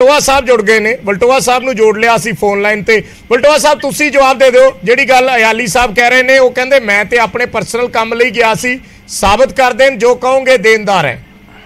ਵਲਟੋਆ ਸਾਹਿਬ ਜੁੜ ਗਏ ਨੇ। ਵਲਟੋਆ ਸਾਹਿਬ ਨੂੰ ਜੋੜ ਲਿਆ ਅਸੀਂ ਫੋਨ ਲਾਈਨ ਤੇ। ਵਲਟੋਆ ਸਾਹਿਬ ਤੁਸੀਂ ਜਵਾਬ ਦੇ ਦਿਓ ਜਿਹੜੀ ਗੱਲ ਅਯਾਲੀ ਸਾਹਿਬ ਕਹਿ ਰਹੇ ਨੇ। ਉਹ ਕਹਿੰਦੇ ਮੈਂ ਤੇ ਆਪਣੇ ਪਰਸਨਲ ਕੰਮ ਲਈ ਗਿਆ ਸੀ, ਸਾਬਤ ਕਰ ਦੇਣ ਜੋ ਕਹੋਗੇ ਦੇਣਦਾਰ ਹੈ।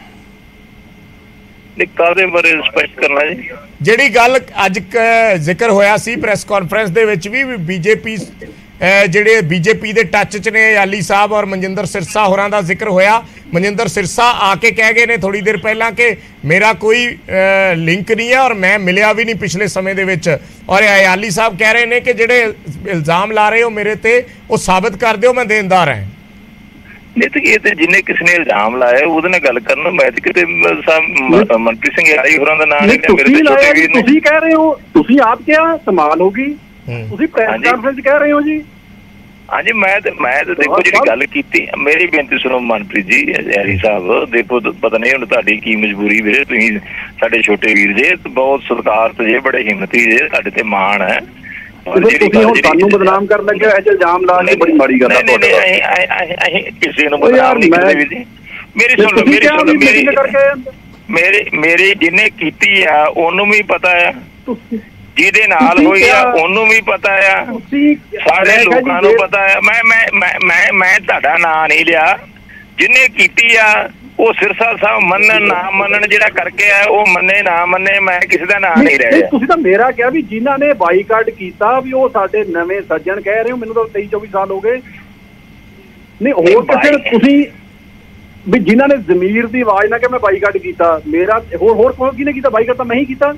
ਕਾਹਦੇ ਬਾਰੇ ਸਪਸ਼ਟ ਕਰਨਾ ਜੀ? ਜਿਹੜੀ ਗੱਲ ਅੱਜ ਜ਼ਿਕਰ ਹੋਇਆ ਸੀ ਪ੍ਰੈਸ ਕਾਨਫਰੰਸ ਦੇ ਵਿੱਚ ਵੀ ਬੀਜੇਪੀ ਜਿਹੜੇ ਬੀਜੇਪੀ ਦੇ ਟੱਚ 'ਚ ਨੇ ਅਯਾਲੀ ਸਾਹਿਬ ਔਰ ਮਨਜਿੰਦਰ ਸਿਰਸਾ ਹੋਰਾਂ ਦਾ ਜ਼ਿਕਰ ਹੋਇਆ। ਮਨਜਿੰਦਰ ਸਿਰਸਾ ਆ ਕੇ ਕਹਿ ਗਏ ਨੇ ਥੋੜ੍ਹੀ ਦੇਰ ਪਹਿਲਾਂ ਕਿ ਮੇਰਾ ਕੋਈ ਲਿੰਕ ਨਹੀਂ ਹੈ ਔਰ ਮੈਂ ਮਿਲਿਆ ਵੀ ਨਹੀਂ ਪਿਛਲੇ ਸਮੇਂ ਦੇ ਵਿੱਚ। ਔਰ ਅਯਾਲੀ ਸਾਹਿਬ ਕਹਿ ਰਹੇ ਨੇ ਕਿ ਜਿਹੜੇ ਇਲਜ਼ਾਮ ਲਾ ਰਹੇ ਹੋ ਮੇਰੇ ਤੇ ਉਹ ਸਾਬਤ ਕਰ ਦਿਓ, ਮੈਂ ਦੇਣਦਾਰ ਹਾਂ। ਨਹੀਂ ਤੇ ਇਹ ਤੇ ਜਿੰਨੇ ਕਿਸੇ ਨੇ ਇਲਜ਼ਾਮ ਲਾਇਆ ਉਹਦੇ ਨਾਲ ਗੱਲ ਕਰਨ। ਮੈਂ ਤੇ ਕਿਤੇ ਮਨਪ੍ਰੀਤ ਸਿੰਘ ਯਾਰੀ ਹੋਰਾਂ ਦਾ ਨਾਮ ਨਹੀਂ ਤੁਸੀਂ ਕਹਿ ਰਹੇ ਹੋ, ਤੁਸੀਂ ਆਪ ਕਿਹਾ ਕਮਾਲ ਹੋਗੀ, ਤੁਸੀਂ ਪ੍ਰੈਸ ਕਾਨਫਰੰਸ ਕਹਿ ਰਹੇ ਹੋ ਜੀ। ਹਾਂਜੀ ਮੈਂ ਤੇ ਦੇਖੋ ਜਿਹੜੀ ਗੱਲ ਕੀਤੀ, ਮੇਰੀ ਬੇਨਤੀ ਸੁਣੋ ਮਨਪ੍ਰੀਤ ਜੀ ਯਾਰੀ ਸਾਹਿਬ। ਦੇਖੋ ਪਤਾ ਨਹੀਂ ਹੁਣ ਤੁਹਾਡੀ ਕੀ ਮਜਬੂਰੀ ਵੀਰੇ, ਤੁਸੀਂ ਸਾਡੇ ਛੋਟੇ ਵੀਰ ਜੇ, ਬਹੁਤ ਸਤਿਕਾਰਤ ਜੇ, ਬੜੇ ਹਿੰਮਤੀ ਜੇ, ਤੁਹਾਡੇ ਤੇ ਮਾਣ ਹੈ। ਸਾਨੂੰ ਬਦਨਾਮ ਕਰਨ ਲੱਗੇ ਇਲਜ਼ਾਮ ਲਾ ਕੇ ਬੜੀ ਮਾੜੀ ਗੱਲ ਹੈ। ਕਿਸੇ ਨੂੰ ਬਦਨਾਮ ਨਹੀਂ ਕਰਦੇ ਵੀਰ ਜੀ। ਮੇਰੀ ਸੁਣ ਲਓ, ਮੇਰੀ ਜਿਹਨੇ ਕੀਤੀ ਆ ਉਹਨੂੰ ਵੀ ਪਤਾ ਆ, ਜਿਹਦੇ ਨਾਲ ਹੋਈ ਆ ਉਹਨੂੰ ਵੀ ਪਤਾ ਆ, ਸਾਰੇ ਲੋਕਾਂ ਨੂੰ ਪਤਾ ਆ। ਮੈਂ ਤੁਹਾਡਾ ਨਾਂ ਨਹੀਂ ਲਿਆ, ਜਿਹਨੇ ਕੀਤੀ ਆ ਉਹ ਸਿਰਸਾ ਸਾਹਿਬ ਮੰਨਣ ਨਾ ਮੰਨਣ ਜਿਹੜਾ ਕਰਕੇ ਆ ਉਹ ਮੰਨੇ ਨਾ ਮੰਨੇ, ਮੈਂ ਕਿਸੇ ਦਾ ਨਾਂ ਨਹੀਂ ਲੈ ਰਿਹਾ। ਤੁਸੀਂ ਤਾਂ ਮੇਰਾ ਕਿਹਾ ਵੀ ਜਿਨ੍ਹਾਂ ਨੇ ਬਾਈਕਾਟ ਕੀਤਾ ਵੀ ਉਹ ਸਾਡੇ ਨਵੇਂ ਸੱਜਣ ਕਹਿ ਰਹੇ ਹੋ, ਮੈਨੂੰ ਤਾਂ 23-24 ਸਾਲ ਹੋ ਗਏ। ਨਹੀਂ ਹੋਰ ਕਿਸੇ ਤੁਸੀਂ ਵੀ ਜਿਨ੍ਹਾਂ ਨੇ ਜ਼ਮੀਰ ਦੀ ਆਵਾਜ਼ ਨਾਲ ਕਿ ਮੈਂ ਬਾਈਕਾਟ ਕੀਤਾ, ਮੇਰਾ ਹੋਰ ਕੋਈ ਕਿਹਨੇ ਕੀਤਾ ਬਾਈਕਾਟ? ਤਾਂ ਮੈਂ ਹੀ ਕੀਤਾ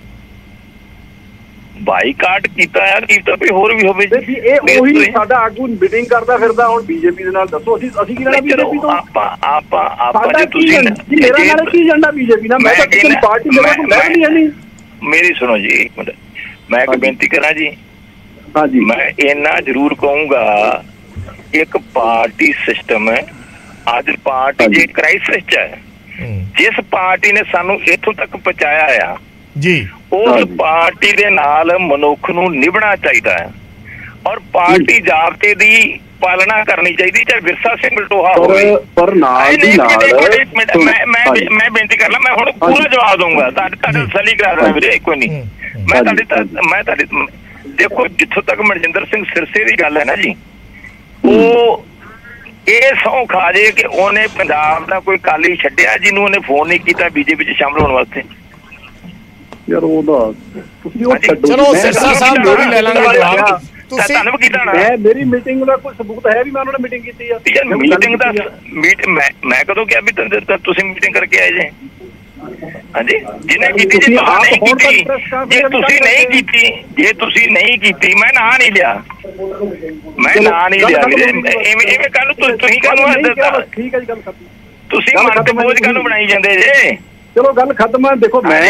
ਬਾਈਕਾਟ ਕੀਤਾ ਯਾਰ, ਕੀਤਾ ਕੋਈ ਹੋਰ ਵੀ ਹੋਵੇ। ਇਹ ਉਹੀ ਸਾਡਾ ਆਗੂ ਮੀਟਿੰਗ ਕਰਦਾ ਫਿਰਦਾ ਹੁਣ ਬੀਜੇਪੀ ਦੇ ਨਾਲ। ਦੱਸੋ ਅਸੀਂ ਕੀ ਲੈਣਾ ਬੀਜੇਪੀ ਤੋਂ? ਆਪਾਂ ਤੁਸੀਂ ਮੇਰਾ ਨਾਲ ਕੀ ਏਜੰਡਾ ਬੀਜੇਪੀ ਨਾਲ? ਮੈਂ ਤਾਂ ਕਿਸੇ ਪਾਰਟੀ ਨਹੀਂ। ਮੇਰੀ ਸੁਣੋ ਜੀ ਇੱਕ ਮਿੰਟ, ਮੈਂ ਇੱਕ ਬੇਨਤੀ ਕਰਾਂ ਜੀ। ਹਾਂਜੀ ਮੈਂ ਇੰਨਾ ਜ਼ਰੂਰ ਕਹੂੰਗਾ, ਇੱਕ ਪਾਰਟੀ ਸਿਸਟਮ ਹੈ ਅੱਜ, ਪਾਰਟੀ ਜੇ ਕ੍ਰਾਈਸਿਸ 'ਚ ਹੈ, ਜਿਸ ਪਾਰਟੀ ਨੇ ਸਾਨੂੰ ਇੱਥੋਂ ਤੱਕ ਪਹੁੰਚਾਇਆ ਆ ਜੀ, ਉਸ ਪਾਰਟੀ ਦੇ ਨਾਲ ਮਨੁੱਖ ਨੂੰ ਨਿਭਣਾ ਚਾਹੀਦਾ ਹੈ ਔਰ ਪਾਰਟੀ ਜ਼ਾਬਤੇ ਦੀ ਪਾਲਣਾ ਕਰਨੀ ਚਾਹੀਦੀ, ਚਾਹੇ ਵਿਰਸਾ ਸਿੰਘ ਵਲਟੋਹਾ ਹੋਵੇ। ਪਰ ਨਾਲ ਦੀ ਨਾਲ ਮੈਂ ਬੇਨਤੀ ਕਰ ਲਾਂ, ਮੈਂ ਹੁਣ ਪੂਰਾ ਜਵਾਬ ਦਊਂਗਾ, ਤੁਹਾਡੇ ਤਸੱਲੀ ਕਰਾ ਦੇਣਾ ਵੀਰੇ। ਕੋਈ ਨਹੀਂ, ਮੈਂ ਤੁਹਾਡੇ ਦੇਖੋ ਜਿੱਥੋਂ ਤੱਕ ਮਨਜਿੰਦਰ ਸਿੰਘ ਸਿਰਸੇ ਦੀ ਗੱਲ ਹੈ ਨਾ ਜੀ, ਉਹ ਇਹ ਸਹੁੰ ਖਾ ਜੇ ਕਿ ਉਹਨੇ ਪੰਜਾਬ ਦਾ ਕੋਈ ਕਾਲੀ ਛੱਡਿਆ ਜਿਹਨੂੰ ਉਹਨੇ ਫੋਨ ਨਹੀਂ ਕੀਤਾ ਬੀਜੇਪੀ 'ਚ ਸ਼ਾਮਲ ਹੋਣ ਵਾਸਤੇ। ਯਾਰ ਉਹਦਾ ਤੁਸੀਂ ਉਹ ਛੱਡੋ, ਚਲੋ ਸਿਰਸਾ ਸਾਹਿਬ ਜੋ ਵੀ ਲੈ ਲਾਂਗੇ ਜਵਾਬ। ਤੁਸੀਂ ਕੀਤਾ ਨਾ, ਮੇਰੀ ਮੀਟਿੰਗ ਦਾ ਕੋਈ ਸਬੂਤ ਹੈ ਵੀ ਮੈਂ ਉਹਨਾਂ ਨਾਲ ਮੀਟਿੰਗ ਕੀਤੀ ਆ? ਮੀਟਿੰਗ ਦਾ ਮੈਂ ਕਦੋਂ ਕਿਹਾ ਵੀ ਤੁਸੀਂ ਮੀਟਿੰਗ ਕਰਕੇ ਆਏ ਜੇ? ਹਾਂਜੀ ਜਿਹਨੇ ਕੀਤੀ, ਜੇ ਤੁਸੀਂ ਨਹੀਂ ਕੀਤੀ, ਜੇ ਤੁਸੀਂ ਨਹੀਂ ਕੀਤੀ ਮੈਂ ਨਾਂ ਨਹੀਂ ਲਿਆ, ਮੈਂ ਨਾਂ ਨਹੀਂ ਲਿਆ ਵੀਰੇ। ਇਵੇਂ ਕੱਲ ਤੁਸੀਂ ਕਾਹਨੂੰ ਠੀਕ ਹੈ ਜੀ ਗੱਲ ਖਤਮ, ਤੁਸੀਂ ਮਨ ਤੇ ਬੋਝ ਕਾਹਨੂੰ ਬਣਾਈ ਜਾਂਦੇ ਜੇ? ਚਲੋ ਗੱਲ ਖਤਮ ਹੈ। ਦੇਖੋ ਮੈਂ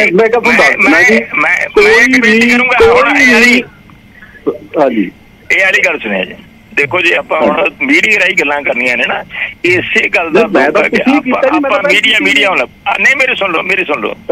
ਹਾਂਜੀ ਇਹ ਵਾਲੀ ਗੱਲ ਸੁਣਿਆ ਜੀ। ਦੇਖੋ ਜੀ ਆਪਾਂ ਹੁਣ ਮੀਡੀਆ ਰਾਹੀਂ ਗੱਲਾਂ ਕਰਨੀਆਂ ਨੇ ਨਾ, ਇਸੇ ਗੱਲ ਦਾ ਆਪਾਂ ਮੀਡੀਆ ਹੁਣ ਨਹੀਂ, ਮੇਰੀ ਸੁਣ ਲਓ ਮੇਰੀ ਸੁਣ ਲਓ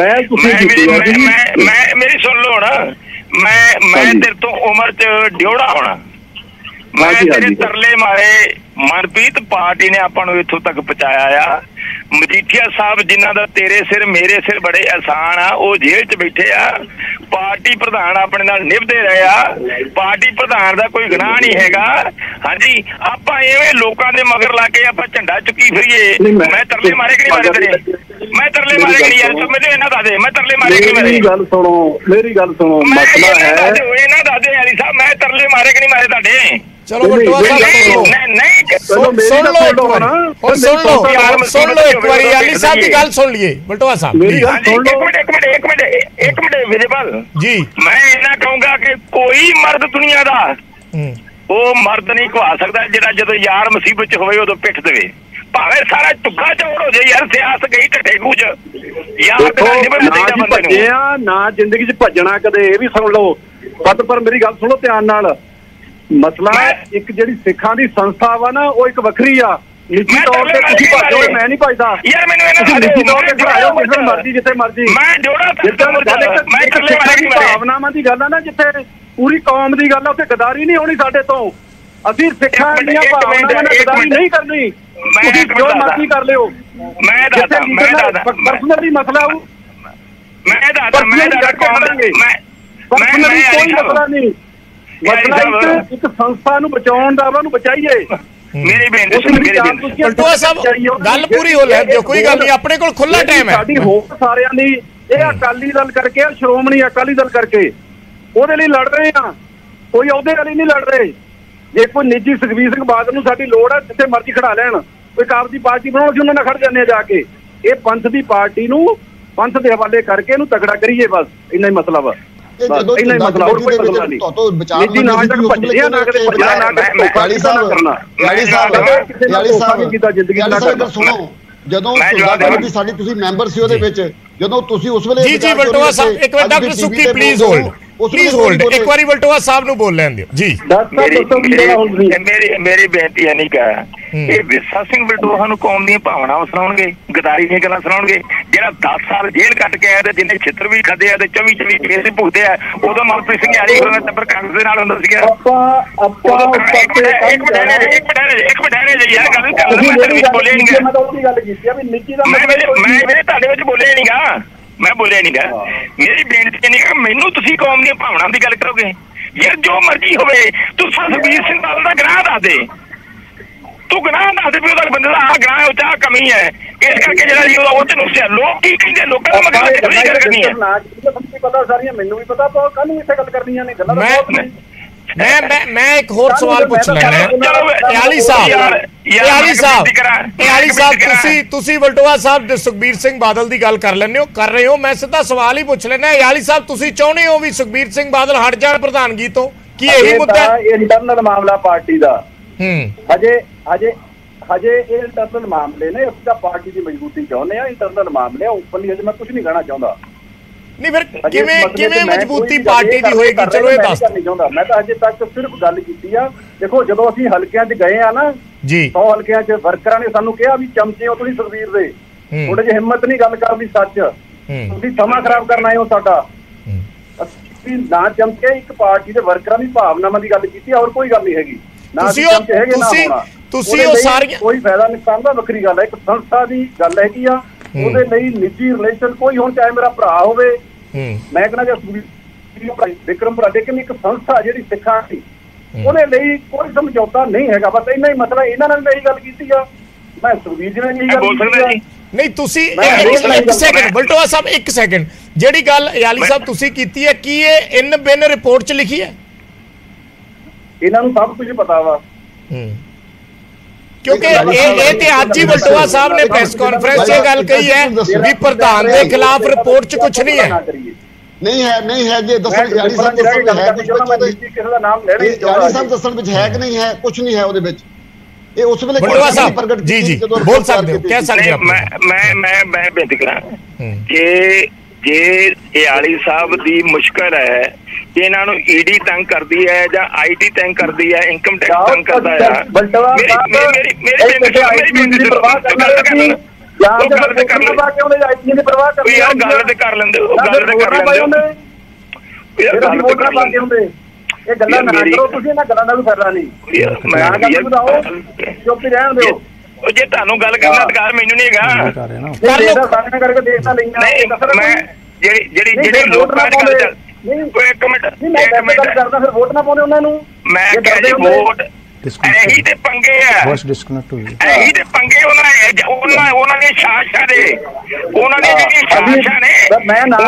ਨਾ, ਮੈਂ ਤੇਰੇ ਤੋਂ ਉਮਰ 'ਚ ਡਿਉੜਾ ਹੋਣਾ, ਮੈਂ ਤੇਰੇ ਤਰਲੇ ਮਾਰੇ। ਮਨਪ੍ਰੀਤ ਪਾਰਟੀ ਨੇ ਆਪਾਂ ਨੂੰ ਇੱਥੋਂ ਤੱਕ ਪਹੁੰਚਾਇਆ ਆ। ਮਜੀਠੀਆ ਸਾਹਿਬ ਜਿਨ੍ਹਾਂ ਦਾ ਤੇਰੇ ਸਿਰ ਮੇਰੇ ਸਿਰ ਬੜੇ ਅਹਿਸਾਨ ਆ, ਉਹ ਜੇਲ੍ਹ 'ਚ ਬੈਠੇ ਆ। ਪਾਰਟੀ ਪ੍ਰਧਾਨ ਆਪਣੇ ਨਾਲ ਨਿਭਦੇ ਰਹੇ ਆ, ਪਾਰਟੀ ਪ੍ਰਧਾਨ ਦਾ ਕੋਈ ਗੁਨਾਹ ਨਹੀਂ ਹੈਗਾ। ਹਾਂਜੀ ਆਪਾਂ ਐਵੇਂ ਲੋਕਾਂ ਦੇ ਮਗਰ ਲਾ ਕੇ ਆਪਾਂ ਝੰਡਾ ਚੁੱਕੀ ਫਿਰੀਏ। ਮੈਂ ਤਰਲੇ ਮਾਰੇ ਕਿ ਨਹੀਂ ਮਾਰੇ ਤੇਰੇ? ਮੈਂ ਤਰਲੇ ਮਾਰੇ ਕਿ ਨਹੀਂ ਯਾਰ? ਮੈਨੂੰ ਇਹਨਾਂ ਦੱਸ ਦੇ, ਮੈਂ ਤਰਲੇ ਮਾਰੇ ਕਿ ਨਹੀਂ ਮਾਰੇ? ਮੇਰੀ ਗੱਲ ਸੁਣੋ ਮਸਲਾ ਹੈ ਇਹਨਾਂ ਦੱਸ ਦੇ ਯਾਰੀ ਸਾਹਿਬ, ਮੈਂ ਤਰਲੇ ਮਾਰੇ ਕਿ ਨਹੀਂ ਮਾਰੇ ਤੁਹਾਡੇ? ਚਲੋ ਵਲਟੋਆ ਸਾਹਿਬ ਸੁਣ ਲਓ ਇੱਕ ਵਾਰੀ ਅਯਾਲੀ ਸਾਹਿਬ ਦੀ ਗੱਲ ਸੁਣ ਲਈਏ। ਵਲਟੋਆ ਸਾਹਿਬ ਇੱਕ ਮਿੰਟ ਵਿਜੇਪਾਲ ਜੀ, ਮੈਂ ਇਹਨਾਂ ਕਹੂੰਗਾ ਕਿ ਕੋਈ ਮਰਦ ਦੁਨੀਆ ਦਾ ਉਹ ਮਰਦ ਨਹੀਂ ਖਵਾ ਸਕਦਾ ਜਿਹੜਾ ਜਦੋਂ ਯਾਰ ਮੁਸੀਬਤ 'ਚ ਹੋਵੇ ਉਦੋਂ ਪਿੱਠ ਦੇਵੇ, ਭਾਵੇਂ ਸਾਰਾ ਟੁੱਕਾ ਚੌੜ ਹੋ ਜਾਏ। ਯਾਰ ਸਿਆਸਤ ਗਈ ਢੱਠੇ ਖੂਹ 'ਚ, ਯਾਰ ਨਾ ਜ਼ਿੰਦਗੀ 'ਚ ਭੱਜਣਾ ਕਦੇ, ਇਹ ਵੀ ਸੁਣ ਲਓ। ਪਰ ਮੇਰੀ ਗੱਲ ਸੁਣੋ ਧਿਆਨ ਨਾਲ। ਮਸਲਾ ਇੱਕ ਜਿਹੜੀ ਸਿੱਖਾਂ ਦੀ ਸੰਸਥਾ ਵਾ ਨਾ, ਉਹ ਇੱਕ ਵੱਖਰੀ ਆ। ਨਿੱਜੀ ਤੌਰ ਤੇ ਤੁਸੀਂ ਭੱਜੋ, ਮੈਂ ਨਹੀਂ ਭੱਜਦਾ ਯਾਰ। ਮੈਨੂੰ ਨਿੱਜੀ ਤੌਰ ਤੇ ਖੜਾਇਓ ਜਿੱਥੇ ਮਰਜ਼ੀ, ਜਿੱਥੇ ਮਰਜ਼ੀ। ਭਾਵਨਾਵਾਂ ਦੀ ਗੱਲ ਆ ਨਾ, ਜਿੱਥੇ ਪੂਰੀ ਕੌਮ ਦੀ ਗੱਲ ਆ, ਉੱਥੇ ਗਦਾਰੀ ਨਹੀਂ ਹੋਣੀ ਸਾਡੇ ਤੋਂ। ਅਸੀਂ ਸਿੱਖਾਂ ਦੀਆਂ ਭਾਵਨਾਵਾਂ ਨਾਲ ਗਦਾਰੀ ਨਹੀਂ ਕਰਨੀ। ਤੁਸੀਂ ਜੋ ਮਰਜ਼ੀ ਕਰ ਲਿਓ, ਮੈਂ ਪਰਸਨਲੀ ਮਸਲਾ ਮੈਂ ਦੱਸਦਾ ਕੌਮ ਦਾ ਪਰਸਨਲੀ ਕੋਈ ਮਸਲਾ ਨਹੀਂ, ਮਸਲਾ ਇੱਕ ਸੰਸਥਾ ਨੂੰ ਬਚਾਉਣ ਦਾ, ਉਹਨੂੰ ਬਚਾਈਏ। ਮੇਰੀ ਬੇਨਤੀ ਬਲਟੋਆ ਸਾਹਿਬ ਗੱਲ ਪੂਰੀ ਹੋ ਲੈ ਦਿਓ, ਕੋਈ ਗੱਲ ਨਹੀਂ, ਆਪਣੇ ਕੋਲ ਖੁੱਲਾ ਟਾਈਮ ਹੈ। ਸਾਡੀ ਹੋਰ ਸਾਰਿਆਂ ਲਈ ਇਹ ਅਕਾਲੀ ਦਲ ਕਰਕੇ, ਸ਼੍ਰੋਮਣੀ ਅਕਾਲੀ ਦਲ ਕਰਕੇ ਉਹਦੇ ਲਈ ਲੜ ਰਹੇ ਆ, ਕੋਈ ਉਹਦੇ ਲਈ ਨਹੀਂ ਲੜ ਰਹੇ। ਜੇ ਕੋਈ ਨਿੱਜੀ ਸੁਖਬੀਰ ਸਿੰਘ ਬਾਦਲ ਨੂੰ ਸਾਡੀ ਲੋੜ ਹੈ, ਜਿੱਥੇ ਮਰਜ਼ੀ ਖੜਾ ਲੈਣ, ਕੋਈ ਕਾਬਜ਼ ਦੀ ਪਾਰਟੀ ਬਣਾਉਣ, ਅਸੀਂ ਉਹਨਾਂ ਨਾਲ ਖੜ ਜਾਂਦੇ ਆ ਜਾ ਕੇ। ਇਹ ਪੰਥ ਦੀ ਪਾਰਟੀ ਨੂੰ ਪੰਥ ਦੇ ਹਵਾਲੇ ਕਰਕੇ ਇਹਨੂੰ ਤਗੜਾ ਕਰੀਏ, ਬਸ ਇੰਨਾ ਹੀ ਮਸਲਾ ਵਾ। ਇੰਨਾ ਹੀ ਮਸਲਾ, ਹੋਰ ਕੋਈ ਮਸਲਾ ਨਹੀਂ। ਨਿੱਜੀ ਨਾ ਤੱਕ ਭੱਜਿਆ ਨਾ ਕਦੇ ਭੱਜਿਆ ਨਾ ਕਦੇ ਕਰਨਾ। ਸੁਣੋ, ਜਦੋਂ ਸਾਡੀ ਤੁਸੀਂ ਮੈਂਬਰ ਸੀ ਉਹਦੇ ਵਿੱਚ, ਜਦੋਂ ਤੁਸੀਂ ਉਸ ਵੇਲੇ ਜੀ ਬਲਟੋਆ ਸਾਹਿਬ ਇੱਕ ਵਾਰ ਡਾਕਟਰ ਸੁੱਕੀ ਪਲੀਜ਼ ਹੋਲਡ ਇੱਕ ਵਾਰੀ ਬਲਟੋਆ ਸਾਹਿਬ ਨੂੰ ਬੋਲ ਲੈਣ ਦਿਓ ਜੀ। ਮੇਰੀ ਬੇਨਤੀ ਹੈ, ਨਹੀਂ ਕਹਾ ਇਹ ਵਿਰਸਾ ਸਿੰਘ ਬਲਟੋਆ ਨੂੰ ਕੌਮ ਦੀਆਂ ਭਾਵਨਾਵਾਂ ਸੁਣਾਉਣਗੇ, ਗਦਾਰੀ ਦੀਆਂ ਗੱਲਾਂ ਸੁਣਾਉਣਗੇ। ਜਿਹੜਾ 10 ਸਾਲ ਜੇਲ੍ਹ ਕੱਟ ਕੇ ਆਇਆ ਤੇ ਜਿਹਨੇ ਛਿੱਤਰ ਵੀ ਖਾਦੇ ਆ ਤੇ 24 ਕੇਸ ਵੀ ਭੁਗਤੇ ਆ, ਉਦੋਂ ਮਨਪ੍ਰੀਤ ਸਿੰਘ ਯਾਰੀ ਹੋਣਾ ਟੱਬਰ ਕਾਂਗਰਸ ਦੇ ਨਾਲ ਹੁੰਦਾ ਸੀਗਾ। ਇੱਕ ਮਿੰਟ ਯਾਰ ਗੱਲ ਕਰ, ਮੈਂ ਤੇਰੇ ਵਿੱਚ ਬੋਲਿਆ ਨਹੀਂਗਾ, ਮੈਂ ਤੁਹਾਡੇ ਵਿੱਚ ਬੋਲਿਆ ਨਹੀਂਗਾ, ਮੈਂ ਬੋਲਿਆ ਨਹੀਂਗਾ। ਮੇਰੀ ਬੇਨਤੀ ਨਹੀਂ, ਮੈਨੂੰ ਤੁਸੀਂ ਕੌਮ ਦੀਆਂ ਭਾਵਨਾਵਾਂ ਦੀ ਗੱਲ ਕਰੋਗੇ ਯਾਰ, ਜੋ ਮਰਜ਼ੀ ਹੋਵੇ। ਤੂੰ ਸੁਖਬੀਰ ਸਿੰਘ ਬਾਦਲ ਦਾ ਗੁਨਾਹ ਦੱਸ ਦੇ, ਤੂੰ ਗੁਨਾਹ ਦੱਸ ਦੇ ਵੀ ਉਹਦਾ ਬੰਦੇ ਦਾ ਆਹ ਗੁਨਾਹ ਉਹ ਚਾਹ ਕਮੀ ਹੈ, ਇਸ ਕਰਕੇ ਜਿਹੜਾ ਜੀ ਉਹ ਤੇ ਨੁਕਸਿਆ। ਲੋਕ ਕੀ ਕਹਿੰਦੇ, ਲੋਕਾਂ ਦਾ ਮਤਲਬ ਕਿਹੜੀ ਗੱਲ ਕਰਨੀ ਹੈ, ਪਤਾ ਸਾਰੀਆਂ ਮੈਨੂੰ ਵੀ ਪਤਾ, ਕੱਲ ਨੂੰ ਇੱਥੇ ਗੱਲ ਕਰਨੀਆਂ ਨੇ ਗੱਲਾਂ। ਮੈਂ ਇੱਕ ਹੋਰ ਸਵਾਲ ਪੁੱਛ ਲੈਣਾ ਯਾਲੀ ਸਾਹਿਬ, ਤੁਸੀਂ ਬਲਟੋਆ ਸਾਹਿਬ ਸੁਖਬੀਰ ਸਿੰਘ ਬਾਦਲ ਦੀ ਗੱਲ ਕਰ ਰਹੇ ਹੋ, ਮੈਂ ਸਿੱਧਾ ਸਵਾਲ ਹੀ ਪੁੱਛ ਲੈਣਾ ਯਾਲੀ ਸਾਹਿਬ, ਤੁਸੀਂ ਚਾਹੁੰਦੇ ਹੋ ਵੀ ਸੁਖਬੀਰ ਸਿੰਘ ਬਾਦਲ ਹਟ ਜਾਣ ਪ੍ਰਧਾਨਗੀ ਤੋਂ? ਕੀ ਇਹੀ ਮੁੱਦਾ ਹੈ? ਇੰਟਰਨਲ ਮਾਮਲਾ ਪਾਰਟੀ ਦਾ ਹਜੇ ਇਹ ਇੰਟਰਨਲ ਮਾਮਲੇ ਨੇ, ਅਸੀਂ ਤਾਂ ਪਾਰਟੀ ਦੀ ਮਜ਼ਬੂਤੀ ਚਾਹੁੰਦੇ ਆ। ਇੰਟਰਨਲ ਮਾਮਲੇ ਓਪਨਲੀ ਹਜੇ ਮੈਂ ਕੁਝ ਨਹੀਂ ਕਹਿਣਾ ਚਾਹੁੰਦਾ। ਨਹੀਂ ਫਿਰ ਕਿਵੇਂ ਮਜ਼ਬੂਤੀ ਪਾਰਟੀ ਦੀ ਹੋਏਗੀ? ਚਲੋ ਇਹ ਦੱਸ ਨਹੀਂ ਚਾਹੁੰਦਾ ਮੈਂ ਤਾਂ ਹਜੇ ਤੱਕ ਸਿਰਫ ਗੱਲ ਕੀਤੀ ਆ। ਦੇਖੋ ਜਦੋਂ ਅਸੀਂ ਹਲਕਿਆਂ 'ਚ ਗਏ ਆ ਨਾ ਜੀ, 100 ਹਲਕਿਆਂ 'ਚ ਵਰਕਰਾਂ ਨੇ ਸਾਨੂੰ ਕਿਹਾ ਵੀ ਚਮਚੇ ਹੋ ਤੁਸੀਂ ਸੁਖਬੀਰ ਦੇ, ਥੋੜੇ ਜਿਹੀ ਹਿੰਮਤ ਨਹੀਂ ਗੱਲ ਕਰਨ ਦੀ, ਸੱਚ ਤੁਸੀਂ ਸਮਾਂ ਖਰਾਬ ਕਰਨ ਆਏ ਹੋ ਸਾਡਾ। ਅਸੀਂ ਨਾ ਚਮਚੇ, ਇੱਕ ਪਾਰਟੀ ਦੇ ਵਰਕਰਾਂ ਦੀ ਭਾਵਨਾਵਾਂ ਦੀ ਗੱਲ ਕੀਤੀ, ਹੋਰ ਕੋਈ ਗੱਲ ਨਹੀਂ ਹੈਗੀ। ਤੁਸੀਂ ਉਹ ਸਾਰੀਆਂ ਕੋਈ ਫਾਇਦਾ ਨੁਕਸਾਨ ਦਾ ਵੱਖਰੀ ਗੱਲ ਹੈ, ਇੱਕ ਸੰਸਥਾ ਦੀ ਗੱਲ ਹੈਗੀ ਆ। ਉਹਦੇ ਲਈ ਨਿੱਜੀ ਰਿਲੇਸ਼ਨ ਕੋਈ ਹੁਣ ਚਾਹੇ ਮੇਰਾ ਭਰਾ ਹੋਵੇ, ਮੈਂ ਕਹਿੰਦਾ ਜੇ ਵਿਕਰਮ ਭਰਾ, ਲੇਕਿਨ ਇੱਕ ਸੰਸਥਾ ਜਿਹੜੀ ਸਿੱਖਾਂ ਦੀ, ਉਹਦੇ ਲਈ ਕੋਈ ਸਮਝੌਤਾ ਨਹੀਂ ਹੈਗਾ। ਬਸ ਇੰਨਾ ਹੀ ਮਸਲਾ। ਇਹਨਾਂ ਨੇ ਵੀ ਇਹੀ ਗੱਲ ਕੀਤੀ ਆ, ਮੈਂ ਸੁਖਬੀਰ ਜੀ ਨੇ ਇਹੀ ਗੱਲ ਕੀਤੀ। ਨਹੀਂ ਤੁਸੀਂ ਇੱਕ ਸੈਕਿੰਡ ਬਲਟੋਆ ਸਾਹਿਬ, ਇੱਕ ਸੈਕਿੰਡ, ਜਿਹੜੀ ਗੱਲ ਯਾਲੀ ਸਾਹਿਬ ਤੁਸੀਂ ਕੀਤੀ ਹੈ, ਕੀ ਇਹ ਇਨ ਬਿਨ ਰਿਪੋਰਟ 'ਚ ਲਿਖੀ ਹੈ? ਇਹਨਾਂ ਨੂੰ ਸਭ ਕੁਝ ਪਤਾ ਵਾ, ਕਿਉਂਕਿ ਇਹ ਤੇ ਅੱਜ ਹੀ ਬਲਟੋਆ ਸਾਹਿਬ ਨੇ ਪ੍ਰੈਸ ਕਾਨਫਰੰਸ 'ਚ ਗੱਲ ਕਹੀ ਹੈ ਵੀ ਪ੍ਰਧਾਨ ਦੇ ਖਿਲਾਫ ਰਿਪੋਰਟ 'ਚ ਕੁਝ ਨਹੀਂ ਹੈ। ਨਹੀਂ ਹੈ ਜੇ ਦੱਸਣ ਯਾਲੀ ਸਾਹਿਬ ਦੱਸਣ ਹੈ ਕੁਝ ਕਿਸੇ ਦਾ ਨਾਮ ਲੈ ਰਹੇ ਯਾਲੀ ਸਾਹਿਬ ਦੱਸਣ ਵਿੱਚ ਹੈ ਕਿ ਨਹੀਂ ਹੈ, ਕੁਝ ਨਹੀਂ ਹੈ ਉਹਦੇ ਵਿੱਚ। ਇਹ ਉਸ ਵੇਲੇ ਬਲਟੋਆ ਸਾਹਿਬ ਜੀ ਬੋਲ ਸਕਦੇ ਹੋ, ਕਹਿ ਸਕਦੇ ਹੋ। ਮੈਂ ਬੇਨਤੀ ਕਰਾਂ ਜੇ ਯਾਲੀ ਸਾਹਿਬ ਦੀ ਮੁਸ਼ਕਲ ਹੈ, ਇਹਨਾਂ ਨੂੰ ਈਡੀ ਤੰਗ ਕਰਦੀ ਹੈ ਜਾਂ ਆਈਟੀ ਤੰਗ ਕਰਦੀ ਹੈ, ਇਨਕਮ ਟੈਕਸ ਤੰਗ ਕਰਦਾ ਹੈ, ਯਾਰ ਗੱਲ ਤੇ ਕਰ ਲੈਂਦੇ ਹੋ, ਗੱਲ ਤੇ ਕਰ ਲੈਂਦੇ ਇਹ ਗੱਲਾਂ ਨਾ ਕਰੋ ਤੁਸੀਂ, ਇਹਨਾਂ ਗੱਲਾਂ ਦਾ ਵੀ ਫਾਇਦਾ ਨਹੀਂ। ਚੁੱਪ ਰਹਿਣ ਦਿਓ। ਜੇ ਤੁਹਾਨੂੰ ਗੱਲ ਕਰਨ ਦਾ ਅਧਿਕਾਰ ਮੈਨੂੰ ਨਹੀਂ ਹੈਗਾ, ਕਰਕੇ ਦੇਖਦਾ ਮੈਂ ਜਿਹੜੀ ਲੋਕਾਂ ਦੀ ਗੱਲ ਚੱਲ ਇੱਕ ਮਿੰਟ ਕਰਦਾ, ਫਿਰ ਵੋਟ ਨਾ ਪਾਉਂਦੇ ਉਹਨਾਂ ਨੂੰ। ਮੈਂ ਕਿਹਾ ਜੀ ਵੋਟ ਇਹੀ ਤੇ ਪੰਗੇ ਆ, ਇਹੀ ਤੇ ਪੰਗੇ ਉਹਨਾਂ ਦੇ ਸ਼ਾਸਕਾਂ ਦੇ, ਉਹਨਾਂ ਦੀਆਂ ਜਿਹੜੀਆਂ ਸ਼ਾਸਕਾਂ ਨੇ, ਮੈਂ ਨਾ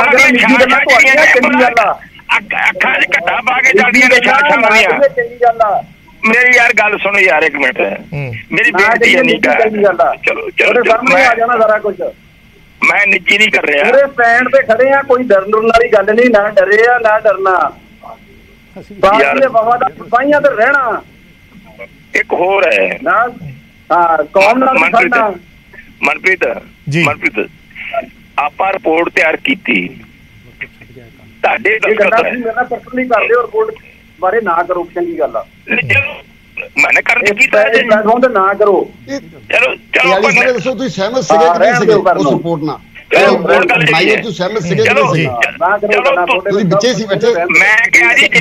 ਅੱਖਾਂ 'ਚ ਘੱਟਾ ਪਾ ਕੇ ਚੱਲਦੀਆਂ ਨੇ ਸ਼ਾਸਕਾਂ ਦੀਆਂ। ਮੇਰੀ ਯਾਰ ਗੱਲ ਸੁਣੋ ਯਾਰ ਇੱਕ ਮਿੰਟ, ਮੇਰੀ ਬੇਨਤੀ ਹੈ, ਨਹੀਂ ਚਲੋ ਆ ਜਾਣਾ ਸਾਰਾ ਕੁਝ। ਮੈਂ ਨਿੱਜੀ ਨਹੀਂ ਕਰ ਰਿਹਾ, ਮੇਰੇ ਪੈਣ ਤੇ ਖੜੇ ਆ, ਕੋਈ ਡਰਨ ਵਾਲੀ ਗੱਲ ਨਹੀਂ, ਨਾ ਡਰੇ ਆ ਨਾ ਡਰਨਾ। ਬਾਕੀ ਦੇ ਵਫਾਦਾਰ ਸਿਪਾਹੀਆਂ ਤੇ ਰਹਿਣਾ। ਇੱਕ ਹੋਰ ਹੈ ਨਾ, ਹਾਂ ਕੌਮ ਨਾਲ ਖੜਨਾ। ਮਨਪ੍ਰੀਤ ਆਪਾਂ ਰਿਪੋਰਟ ਤਿਆਰ ਕੀਤੀ, ਤੁਹਾਡੇ ਪਰਸਨਲੀ ਕਰਦੇ ਹੋ ਰਿਪੋਰਟ ਬਾਰੇ, ਨਾ ਕਰੋ, ਚੰਗੀ ਗੱਲ ਆ। ਮੈਂ ਕਰਨ ਕੀਤਾ ਨਾ ਕਰੋ। ਚਲੋ ਦੱਸੋ ਤੁਸੀਂ ਸਹਿਮਤ ਸੀਗੇ ਕਿ ਨਹੀਂ ਸੀਗੇ ਉਸ ਰਿਪੋਰਟ ਨਾਲ? ਤੁਸੀਂ ਸਹਿਮਤ ਸੀਗੇ ਕਿ ਨਹੀਂ ਸੀਗੇ? ਤੁਸੀਂ ਵਿੱਚੇ ਸੀ ਬੈਠੇ। ਮੈਂ ਕਿਹਾ ਜੀ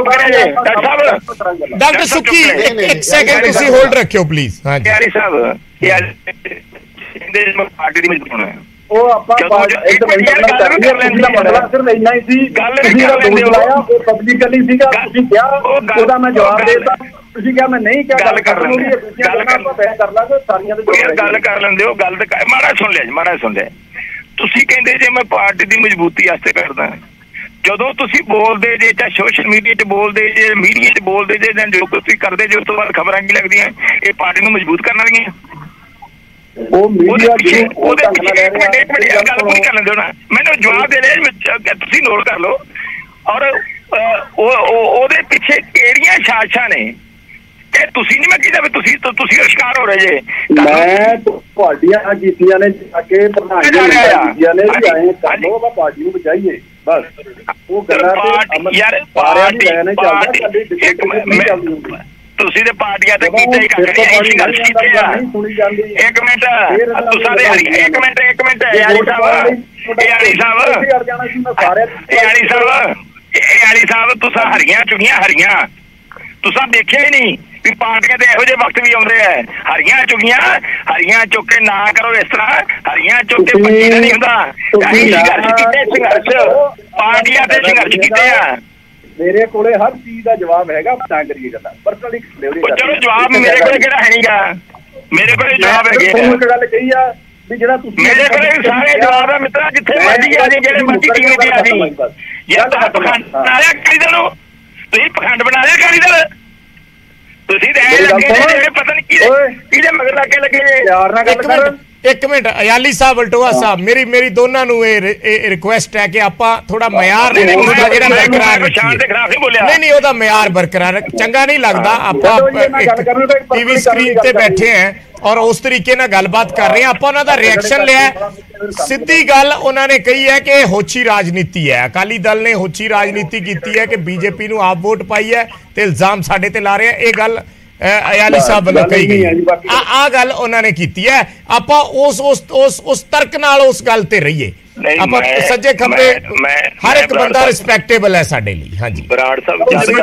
ਡਾਕਟਰ ਸੁੱਕੀ ਇੱਕ ਸੈਕਿੰਡ ਤੁਸੀਂ ਹੋਲਡ ਰੱਖਿਓ ਪਲੀਜ਼। ਪਿਆਰੀ ਸਾਹਿਬ ਪਾਰਟੀ ਦੀ ਮਜ਼ਬੂਤ ਹੋਣਾ। ਉਹ ਆਪਾਂ ਸਿਰਫ ਇੰਨਾ ਹੀ ਸੀ, ਪਬਲਿਕਲੀ ਸੀਗਾ, ਤੁਸੀਂ ਕਿਹਾ ਉਹਦਾ ਮੈਂ ਜਵਾਬ ਦੇਤਾ, ਤੁਸੀਂ ਕਿਹਾ ਮੈਂ ਨਹੀਂ ਕਿਹਾ। ਗੱਲ ਕਰ ਲੈਂਦੇ ਕਰ ਲਾਂਗੇ ਸਾਰੀਆਂ ਗੱਲ ਕਰ ਲੈਂਦੇ ਹੋ। ਗੱਲ ਮਾੜਾ ਸੁਣ ਲਿਆ ਜੀ, ਮਾੜਾ ਸੁਣ ਲਿਆ। ਤੁਸੀਂ ਕਹਿੰਦੇ ਜੇ ਮੈਂ ਪਾਰਟੀ ਦੀ ਮਜ਼ਬੂਤੀ ਵਾਸਤੇ ਕਰਦਾ, ਜਦੋਂ ਤੁਸੀਂ ਬੋਲਦੇ ਜੇ ਚਾਹੇ ਸੋਸ਼ਲ ਮੀਡੀਆ 'ਚ ਬੋਲਦੇ ਜੇ, ਮੀਡੀਆ 'ਚ ਬੋਲਦੇ ਜੇ, ਜਾਂ ਜੋ ਤੁਸੀਂ ਕਰਦੇ ਜੇ, ਉਸ ਤੋਂ ਬਾਅਦ ਖਬਰਾਂ ਕੀ ਲੱਗਦੀਆਂ ਇਹ ਪਾਰਟੀ ਨੂੰ ਮਜ਼ਬੂਤ ਕਰਨ ਵਾਲੀਆਂ। ਉਹਦੇ ਪਿੱਛੇ ਇੱਕ ਮਿੰਟ ਗੱਲ ਪੂਰੀ ਕਰ ਲੈਂਦੇ ਹੋ ਨਾ, ਮੈਨੂੰ ਜਵਾਬ ਦੇ ਰਹੇ ਤੁਸੀਂ ਨੋਟ ਕਰ ਲਓ। ਔਰ ਉਹਦੇ ਪਿੱਛੇ ਕਿਹੜੀਆਂ ਸਾਜ਼ਿਸ਼ਾਂ ਨੇ ਕਿ ਤੁਸੀਂ ਨਹੀਂ, ਮੈਂ ਕਿਹਾ ਵੀ ਤੁਸੀਂ ਸ਼ਿਕਾਰ ਹੋ ਰਹੇ ਜੇ। ਮੈਂ ਤੁਹਾਡੀਆਂ ਕੀਤੀਆਂ ਨੇ ਜਾ ਕੇ ਪ੍ਰਧਾਨ ਪਾਰਟੀ ਨੂੰ ਬਚਾਈਏ, ਬਸ ਉਹ ਗੱਲਾਂ ਯਾਰ ਤੁਸੀਂ ਤੇ ਪਾਰਟੀਆਂ ਤੇ ਕੀਤੇ ਹੀ ਸੰਘਰਸ਼ ਕੀਤੇ ਆ। ਇੱਕ ਮਿੰਟ ਯਾਰੀ ਸਾਹਿਬ ਤੁਸੀਂ ਹਰੀਆਂ ਚੁਗੀਆਂ, ਹਰੀਆਂ ਤੁਸੀਂ ਦੇਖਿਆ ਹੀ ਨਹੀਂ ਵੀ ਪਾਰਟੀਆਂ ਦੇ ਇਹੋ ਜਿਹੇ ਵਕਤ ਵੀ ਆਉਂਦੇ ਆ। ਹਰੀਆਂ ਚੁੱਕ ਕੇ ਨਾ ਕਰੋ ਇਸ ਤਰ੍ਹਾਂ, ਹਰੀਆਂ ਚੁੱਕ ਕੇ ਪੱਕੀ ਨਹੀਂ ਹੁੰਦਾ। ਅਸੀਂ ਸੰਘਰਸ਼ ਕੀਤੇ, ਪਾਰਟੀਆਂ ਤੇ ਸੰਘਰਸ਼ ਕੀਤੇ ਆ। ਮੇਰੇ ਕੋਲੇ ਹਰ ਚੀਜ਼ ਦਾ ਜਵਾਬ ਹੈਗਾ, ਤਾਂ ਕਰੀਏ ਗੱਲਾਂ ਪਰਸਨਲੀ। ਚਲੋ ਜਵਾਬ ਮੇਰੇ ਕੋਲ ਕਿਹੜਾ ਹੈ ਨਹੀਂਗਾ, ਮੇਰੇ ਕੋਲ ਜਵਾਬ ਹੈਗੇ। ਇੱਕ ਗੱਲ ਕਹੀ ਆ ਵੀ ਜਿਹੜਾ ਤੁਸੀਂ ਮੇਰੇ ਕੋਲ ਸਾਰੇ ਜਵਾਬ ਆ ਮਿੱਤਰਾ, ਜਿੱਥੇ ਮਰਜ਼ੀ ਆ ਜੀ, ਜਿਹੜੇ ਮਰਜ਼ੀ ਟੀਵੀ ਤੇ ਆ ਜੀ। ਯਾਰ ਤਾਂ ਪਖੰਡ ਬਣਾ ਲਿਆ ਅਕਾਲੀ ਦਲ ਨੂੰ, ਤੁਸੀਂ ਪਖੰਡ ਬਣਾ ਲਿਆ ਅਕਾਲੀ ਦਲ। ਤੁਸੀਂ ਤਾਂ ਐ ਲੱਗੇ ਜਿਹੜੇ ਪਤਾ ਨਹੀਂ ਕਿਹਦੇ ਮਗਰ ਲੱਗੇ ਲੱਗੇ ਜੇ। ਪਿਆਰ ਨਾਲ ਗੱਲ ਕਰ। ਇੱਕ ਮਿੰਟ ਅਯਾਲੀ ਸਾਹਿਬ, ਵਲਟੋਆ ਸਾਹਿਬ, ਮੇਰੀ ਦੋਨਾਂ ਨੂੰ ਇਹ ਰਿਕੁਐਸਟ ਹੈ ਕਿ ਆਪਾਂ ਥੋੜਾ ਮਿਆਰ ਜਿਹੜਾ ਬਰਕਰਾਰ ਨਹੀਂ ਉਹਦਾ ਮਿਆਰ ਬਰਕਰਾਰ ਚੰਗਾ ਨਹੀਂ ਲੱਗਦਾ। ਆਪਾਂ ਟੀਵੀ ਸਕਰੀਨ ਤੇ ਬੈਠੇ ਆ ਔਰ ਉਸ ਤਰੀਕੇ ਨਾਲ ਗੱਲਬਾਤ ਕਰ ਰਹੇ ਆ, ਆਪਾਂ ਉਹਨਾਂ ਦਾ ਰਿਐਕਸ਼ਨ ਲਿਆ। ਸਿੱਧੀ ਗੱਲ ਉਹਨਾਂ ਨੇ ਕਹੀ ਹੈ ਕਿ ਹੋਛੀ ਰਾਜਨੀਤੀ ਹੈ, ਅਕਾਲੀ ਦਲ ਨੇ ਹੋਛੀ ਰਾਜਨੀਤੀ ਕੀਤੀ ਹੈ ਕਿ ਬੀਜੇਪੀ ਨੂੰ ਆਪ ਵੋਟ ਪਾਈ ਹੈ ਤੇ ਇਲਜ਼ਾਮ ਸਾਡੇ ਤੇ ਲਾ ਰਹੇ ਆ। ਇਹ ਗੱਲ ਅਯਾਲੀ ਸਾਹਿਬ ਵੱਲੋਂ ਕਹੀ ਗਈ, ਆ ਗੱਲ ਉਹਨਾਂ ਨੇ ਕੀਤੀ ਹੈ। ਆਪਾਂ ਉਸ ਤਰਕ ਨਾਲ ਉਸ ਗੱਲ ਤੇ ਰਹੀਏ। ਆਪਾਂ ਸੱਜੇ ਖੱਬੇ ਹਰ ਇੱਕ ਬੰਦਾ ਰਿਸਪੈਕਟੇਬਲ ਹੈ ਸਾਡੇ ਲਈ। ਹਾਂਜੀ ਬਰਾੜ ਸਾਹਿਬ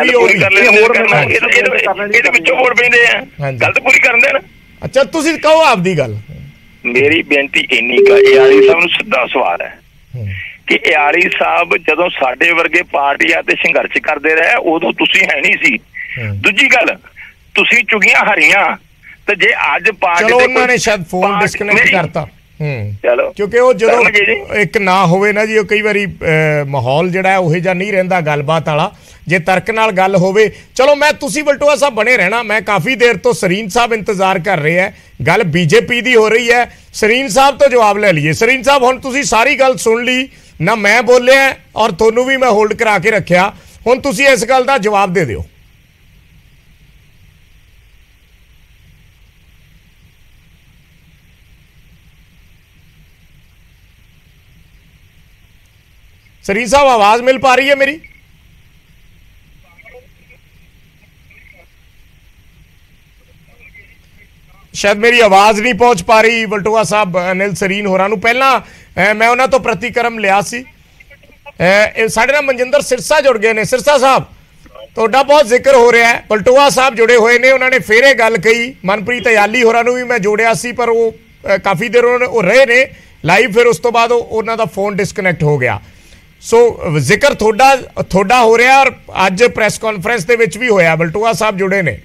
ਇਹਦੇ ਵਿੱਚੋਂ ਵੋਟ ਪੈਂਦੇ ਆ, ਗੱਲ ਤਾਂ ਪੂਰੀ ਕਰਨ ਦੇਣ। ਅੱਛਾ ਤੁਸੀਂ ਕਹੋ ਆਪਦੀ ਗੱਲ। ਮੇਰੀ ਬੇਨਤੀ ਇੰਨੀ ਕੁ ਅਯਾਲੀ ਸਾਹਿਬ ਨੂੰ ਸਿੱਧਾ ਸਵਾਲ ਹੈ ਕਿ ਅਯਾਲੀ ਸਾਹਿਬ ਜਦੋਂ ਸਾਡੇ ਵਰਗੇ ਪਾਰਟੀਆਂ ਤੇ ਸੰਘਰਸ਼ ਕਰਦੇ ਰਹੇ ਉਦੋਂ ਤੁਸੀਂ ਹੈ ਨਹੀਂ ਸੀ। ਦੂਜੀ ਗੱਲ ਤੁਸੀਂ ਚੁਗੀਆਂ ਹਰੀਆਂ ਤੇ ਜੇ ਅੱਜ ਪਾਰਟੀ ਚਲੋ ਉਹਨਾਂ ਨੇ ਸ਼ਾਇਦ ਫੋਨ ਡਿਸਕਨੈਕਟ ਕਰਤਾ। ਚਲੋ ਕਿਉਂਕਿ ਉਹ ਜਦੋਂ ਇੱਕ ਨਾ ਹੋਵੇ ਨਾ ਜੀ, ਉਹ ਕਈ ਵਾਰੀ ਮਾਹੌਲ ਜਿਹੜਾ ਹੈ ਉਹੋ ਜਿਹਾ ਨਹੀਂ ਰਹਿੰਦਾ ਗੱਲਬਾਤ ਵਾਲਾ, ਜੇ ਤਰਕ ਨਾਲ ਗੱਲ ਹੋਵੇ। ਚਲੋ ਤੁਸੀਂ ਵਲਟੋਆ ਸਾਹਿਬ ਬਣੇ ਰਹਿਣਾ, ਮੈਂ ਕਾਫੀ ਦੇਰ ਤੋਂ ਸਰੀਨ ਸਾਹਿਬ ਇੰਤਜ਼ਾਰ ਕਰ ਰਹੇ ਹੈ। ਗੱਲ ਬੀਜੇਪੀ ਦੀ ਹੋ ਰਹੀ ਹੈ, ਸਰੀਨ ਸਾਹਿਬ ਤੋਂ ਜਵਾਬ ਲੈ ਲਈਏ। ਸਰੀਨ ਸਾਹਿਬ ਹੁਣ ਤੁਸੀਂ ਸਾਰੀ ਗੱਲ ਸੁਣ ਲਈ ਨਾ, ਮੈਂ ਬੋਲਿਆ ਔਰ ਤੁਹਾਨੂੰ ਵੀ ਮੈਂ ਹੋਲਡ ਕਰਾ ਕੇ ਰੱਖਿਆ, ਹੁਣ ਤੁਸੀਂ ਇਸ ਗੱਲ ਦਾ ਜਵਾਬ ਦੇ ਦਿਓ। सरीन साहब आवाज मिल पा रही है मेरी? शायद मेरी आवाज नहीं पहुंच पा रही वलटोआ साहब अनिल सरीन होरां नूं। पहला मैं उन्हां तो प्रतिक्रम लिया सी। साडे नाल मनजिंदर सिरसा जुड़ गए ने। सिरसा साहब तुहाडा बहुत जिक्र हो रहा है, वलटोआ साहब जुड़े हुए ने, उन्होंने फिर ये गल कही। मनप्रीत अयाली होरां नूं भी मैं जोड़िया सी पर वो काफ़ी देर उन्होंने रहे ने लाइव, फिर उस तो बाद उन्हां दा फोन डिसकनैक्ट हो गया। सो जिक्र थोड़ा हो रहा और अज प्रैस कॉन्फ्रेंस दे विच भी होया, वलटोआ साहब जुड़े ने।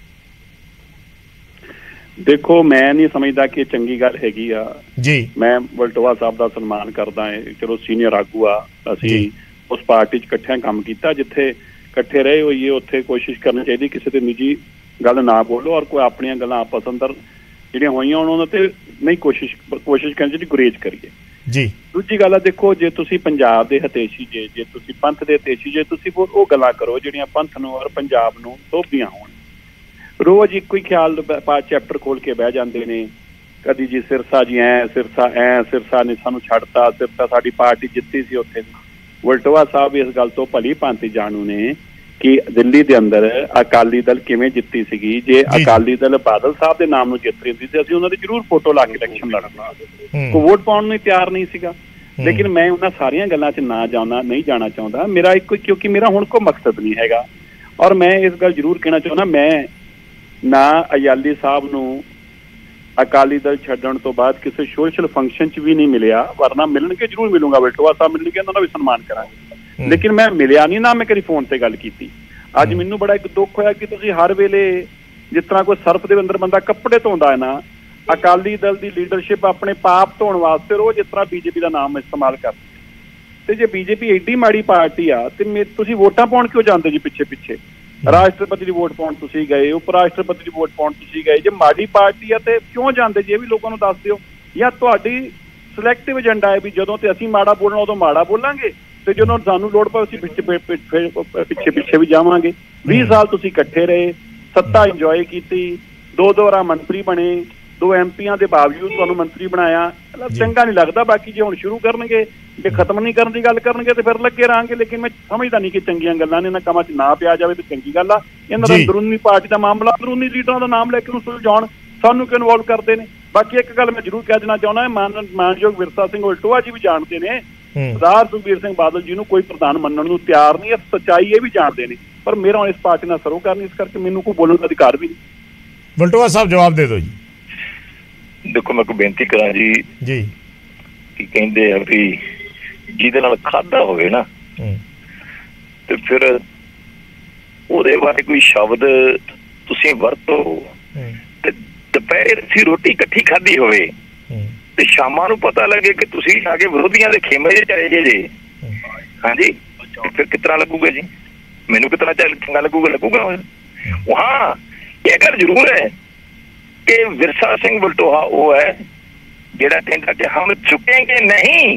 देखो मैं नहीं समझदा कि चंगी गल हैगी आ जी। मैं वलटोआ साहब का सन्मान करदा है, चलो सीनियर आगू आ, असीं उस पार्टी च इकट्ठे काम कीता, जिथे इकट्ठे रहे होइए उत्थे कोशिश करनी चाहिए किसी ते निजी गल ना बोलो और कोई अपनी गल्लां आपस अंदर जिहड़ियां होईयां उन्हां ते नहीं कोशिश करनी चाहिए, गुरेज करिए जी। दूजी गल देखो जे तुसीं पंजाब दे हतेशी जे तुसीं पंथ दे हतेशी जे तुसीं वो गल्लां करो जिहड़ियां पंथ नूं और पंजाब नूं शोभदियां होण। रोज़ एक ही ख्याल चैप्टर खोल के बह जाते ने, कदी जी सिरसा जी सिरसा ने सानू छड्डता, सिरसा साडी पार्टी जित्ती सी उत्थे। वलटोआ साहब इस गल तो भली भांति जाणू ने कि दिल्ली दे अंदर अकाली दल किवें जित्ती सीगी। जे अकाली दल बादल साहब दे नाम नूं जित्त रही सी असीं उन्हां दी जरूर फोटो ला के इलैक्शन लड़ना, कोई वोट पाउण नूं तैयार नहीं सीगा। लेकिन मैं उन्हां सारियां गल्लां च नहीं जाना चाहुंदा। मेरा एक क्योंकि मेरा हुण कोई मकसद नहीं हैगा और मैं इस गल जरूर कहना चाहुंदा, मैं ना अयाली साहब नूं ਅਕਾਲੀ ਦਲ ਛੱਡਣ ਤੋਂ ਬਾਅਦ ਕਿਸੇ ਸੋਸ਼ਲ ਫੰਕਸ਼ਨ 'ਚ ਵੀ ਨਹੀਂ ਮਿਲਿਆ, ਵਰਨਾ ਮਿਲਣਗੇ ਜ਼ਰੂਰ ਮਿਲੂੰਗਾ, ਵਲਟੋਆ ਸਾਹਿਬ ਮਿਲਣਗੇ, ਉਹਨਾਂ ਦਾ ਵੀ ਸਨਮਾਨ ਕਰਾਂਗੇ, ਲੇਕਿਨ ਮੈਂ ਮਿਲਿਆ ਨਹੀਂ, ਨਾ ਮੈਂ ਕਦੀ ਫੋਨ ਤੇ ਗੱਲ ਕੀਤੀ। ਅੱਜ ਮੈਨੂੰ ਬੜਾ ਇੱਕ ਦੁੱਖ ਹੋਇਆ ਕਿ ਤੁਸੀਂ ਹਰ ਵੇਲੇ ਜਿਸ ਤਰ੍ਹਾਂ ਕੋਈ ਸਰਫ ਦੇ ਅੰਦਰ ਬੰਦਾ ਕੱਪੜੇ ਧੋਂਦਾ ਹੈ ਨਾ, ਅਕਾਲੀ ਦਲ ਦੀ ਲੀਡਰਸ਼ਿਪ ਆਪਣੇ ਪਾਪ ਧੋਣ ਵਾਸਤੇ ਰੋਜ਼ ਇਸ ਤਰ੍ਹਾਂ ਬੀਜੇਪੀ ਦਾ ਨਾਮ ਇਸਤੇਮਾਲ ਕਰਦੀ। ਤੇ ਜੇ ਬੀਜੇਪੀ ਐਡੀ ਮਾੜੀ ਪਾਰਟੀ ਆ ਤੇ ਤੁਸੀਂ ਵੋਟਾਂ ਪਾਉਣ ਕਿਉਂ ਜਾਂਦੇ ਜੀ ਪਿੱਛੇ ਪਿੱਛੇ? ਰਾਸ਼ਟਰਪਤੀ ਦੀ ਵੋਟ ਪਾਉਣ ਤੁਸੀਂ ਗਏ, ਉਪ ਰਾਸ਼ਟਰਪਤੀ ਦੀ ਵੋਟ ਪਾਉਣ ਤੁਸੀਂ ਗਏ। ਜੇ ਮਾੜੀ ਪਾਰਟੀ ਆ ਤੇ ਕਿਉਂ ਜਾਂਦੇ ਜੀ? ਇਹ ਵੀ ਲੋਕਾਂ ਨੂੰ ਦੱਸ ਦਿਓ। ਜਾਂ ਤੁਹਾਡੀ ਸਿਲੈਕਟਿਵ ਏਜੰਡਾ ਹੈ ਵੀ ਜਦੋਂ ਤੇ ਅਸੀਂ ਮਾੜਾ ਬੋਲਣਾ ਉਦੋਂ ਮਾੜਾ ਬੋਲਾਂਗੇ, ਤੇ ਜਦੋਂ ਸਾਨੂੰ ਲੋੜ ਪਏ ਅਸੀਂ ਪਿੱਛੇ ਪਿੱਛੇ ਵੀ ਜਾਵਾਂਗੇ। 20 ਸਾਲ ਤੁਸੀਂ ਇਕੱਠੇ ਰਹੇ, ਸੱਤਾ ਇੰਜੋਏ ਕੀਤੀ, 2 ਵਾਰ ਮੰਤਰੀ ਬਣੇ, 2 MPਆਂ ਦੇ ਬਾਵਜੂਦ ਤੁਹਾਨੂੰ ਮੰਤਰੀ ਬਣਾਇਆ, ਚੰਗਾ ਨਹੀਂ ਲੱਗਦਾ। ਬਾਕੀ ਜੇ ਹੁਣ ਸ਼ੁਰੂ ਕਰਨਗੇ, ਜੇ ਖਤਮ ਨਹੀਂ ਕਰਨ ਦੀ ਗੱਲ ਕਰਨਗੇ ਤੇ ਫਿਰ ਲੱਗੇ ਰਹਾਂਗੇ। ਲੇਕਿਨ ਮੈਂ ਸਮਝਦਾ ਨਹੀਂ ਕਿ ਚੰਗੀਆਂ ਗੱਲਾਂ ਨੇ ਇਹਨਾਂ ਕੰਮਾਂ 'ਚ ਨਾ ਪਿਆ ਜਾਵੇ ਤੇ ਚੰਗੀ ਗੱਲ ਆ। ਇਹਨਾਂ ਦਾ ਅੰਦਰੂਨੀ ਪਾਰਟੀ ਦਾ ਮਾਮਲਾ, ਅੰਦਰੂਨੀ ਲੀਡਰਾਂ ਦਾ ਨਾਮ ਲੈ ਕੇ ਉਹਨੂੰ ਸੁਲਝਾਉਣ, ਸਾਨੂੰ ਕਿਉਂ ਇਨਵੋਲਵ ਕਰਦੇ ਨੇ? ਬਾਕੀ ਇੱਕ ਗੱਲ ਮੈਂ ਜ਼ਰੂਰ ਕਹਿ ਦੇਣਾ ਚਾਹੁੰਦਾ, ਮਾਨਯੋਗ ਵਿਰਸਾ ਸਿੰਘ ਵਲਟੋਆ ਜੀ ਵੀ ਜਾਣਦੇ ਨੇ ਸਰਦਾਰ ਸੁਖਬੀਰ ਸਿੰਘ ਬਾਦਲ ਜੀ ਨੂੰ ਕੋਈ ਪ੍ਰਧਾਨ ਮੰਨਣ ਨੂੰ ਤਿਆਰ ਨਹੀਂ ਹੈ। ਸੱਚਾਈ ਇਹ ਵੀ ਜਾਣਦੇ ਨੇ, ਪਰ ਮੇਰਾ ਹੁਣ ਇਸ ਪਾਰਟੀ ਨਾਲ ਸਰੋਕਾਰ ਨਹੀਂ, ਇਸ ਕਰਕੇ ਮੈਨੂੰ ਕੋਈ ਬੋਲਣ ਦਾ ਅਧਿਕਾਰ ਵੀ ਨਹੀਂ। ਵਲਟੋਆ ਸਾਹਿਬ ਜਵਾਬ ਦੇ ਦਿਓ ਜੀ। ਦੇਖੋ ਮੈਂ ਕੋਈ ਬੇਨਤੀ ਕਰਾਂ ਜੀ, ਕੀ ਕਹਿੰਦੇ ਆ ਵੀ ਜਿਹਦੇ ਨਾਲ ਖਾਧਾ ਹੋਵੇ ਨਾ ਤੇ ਫਿਰ ਉਹਦੇ ਬਾਰੇ ਕੋਈ ਸ਼ਬਦ ਤੁਸੀਂ ਵਰਤੋ। ਤੇ ਦੁਪਹਿਰੇ ਤੁਸੀਂ ਰੋਟੀ ਇਕੱਠੀ ਖਾਧੀ ਹੋਵੇ ਤੇ ਸ਼ਾਮਾਂ ਨੂੰ ਪਤਾ ਲੱਗੇ ਕਿ ਤੁਸੀਂ ਆ ਕੇ ਵਿਰੋਧੀਆਂ ਦੇ ਖੇਮੇ 'ਚ ਚਲੇ ਜੇ, ਹਾਂਜੀ, ਫਿਰ ਕਿਸ ਤਰ੍ਹਾਂ ਲੱਗੂਗਾ ਜੀ? ਮੈਨੂੰ ਕਿਸ ਤਰ੍ਹਾਂ ਚੰਗਾ ਲੱਗੂਗਾ। ਹਾਂ, ਇਹ ਗੱਲ ਜ਼ਰੂਰ ਹੈ ਕਿ ਵਿਰਸਾ ਸਿੰਘ ਵਲਟੋਹਾ ਉਹ ਹੈ ਜਿਹੜਾ ਕਹਿੰਦਾ ਕਿ ਹਮ ਝੁकेंगे नहीं,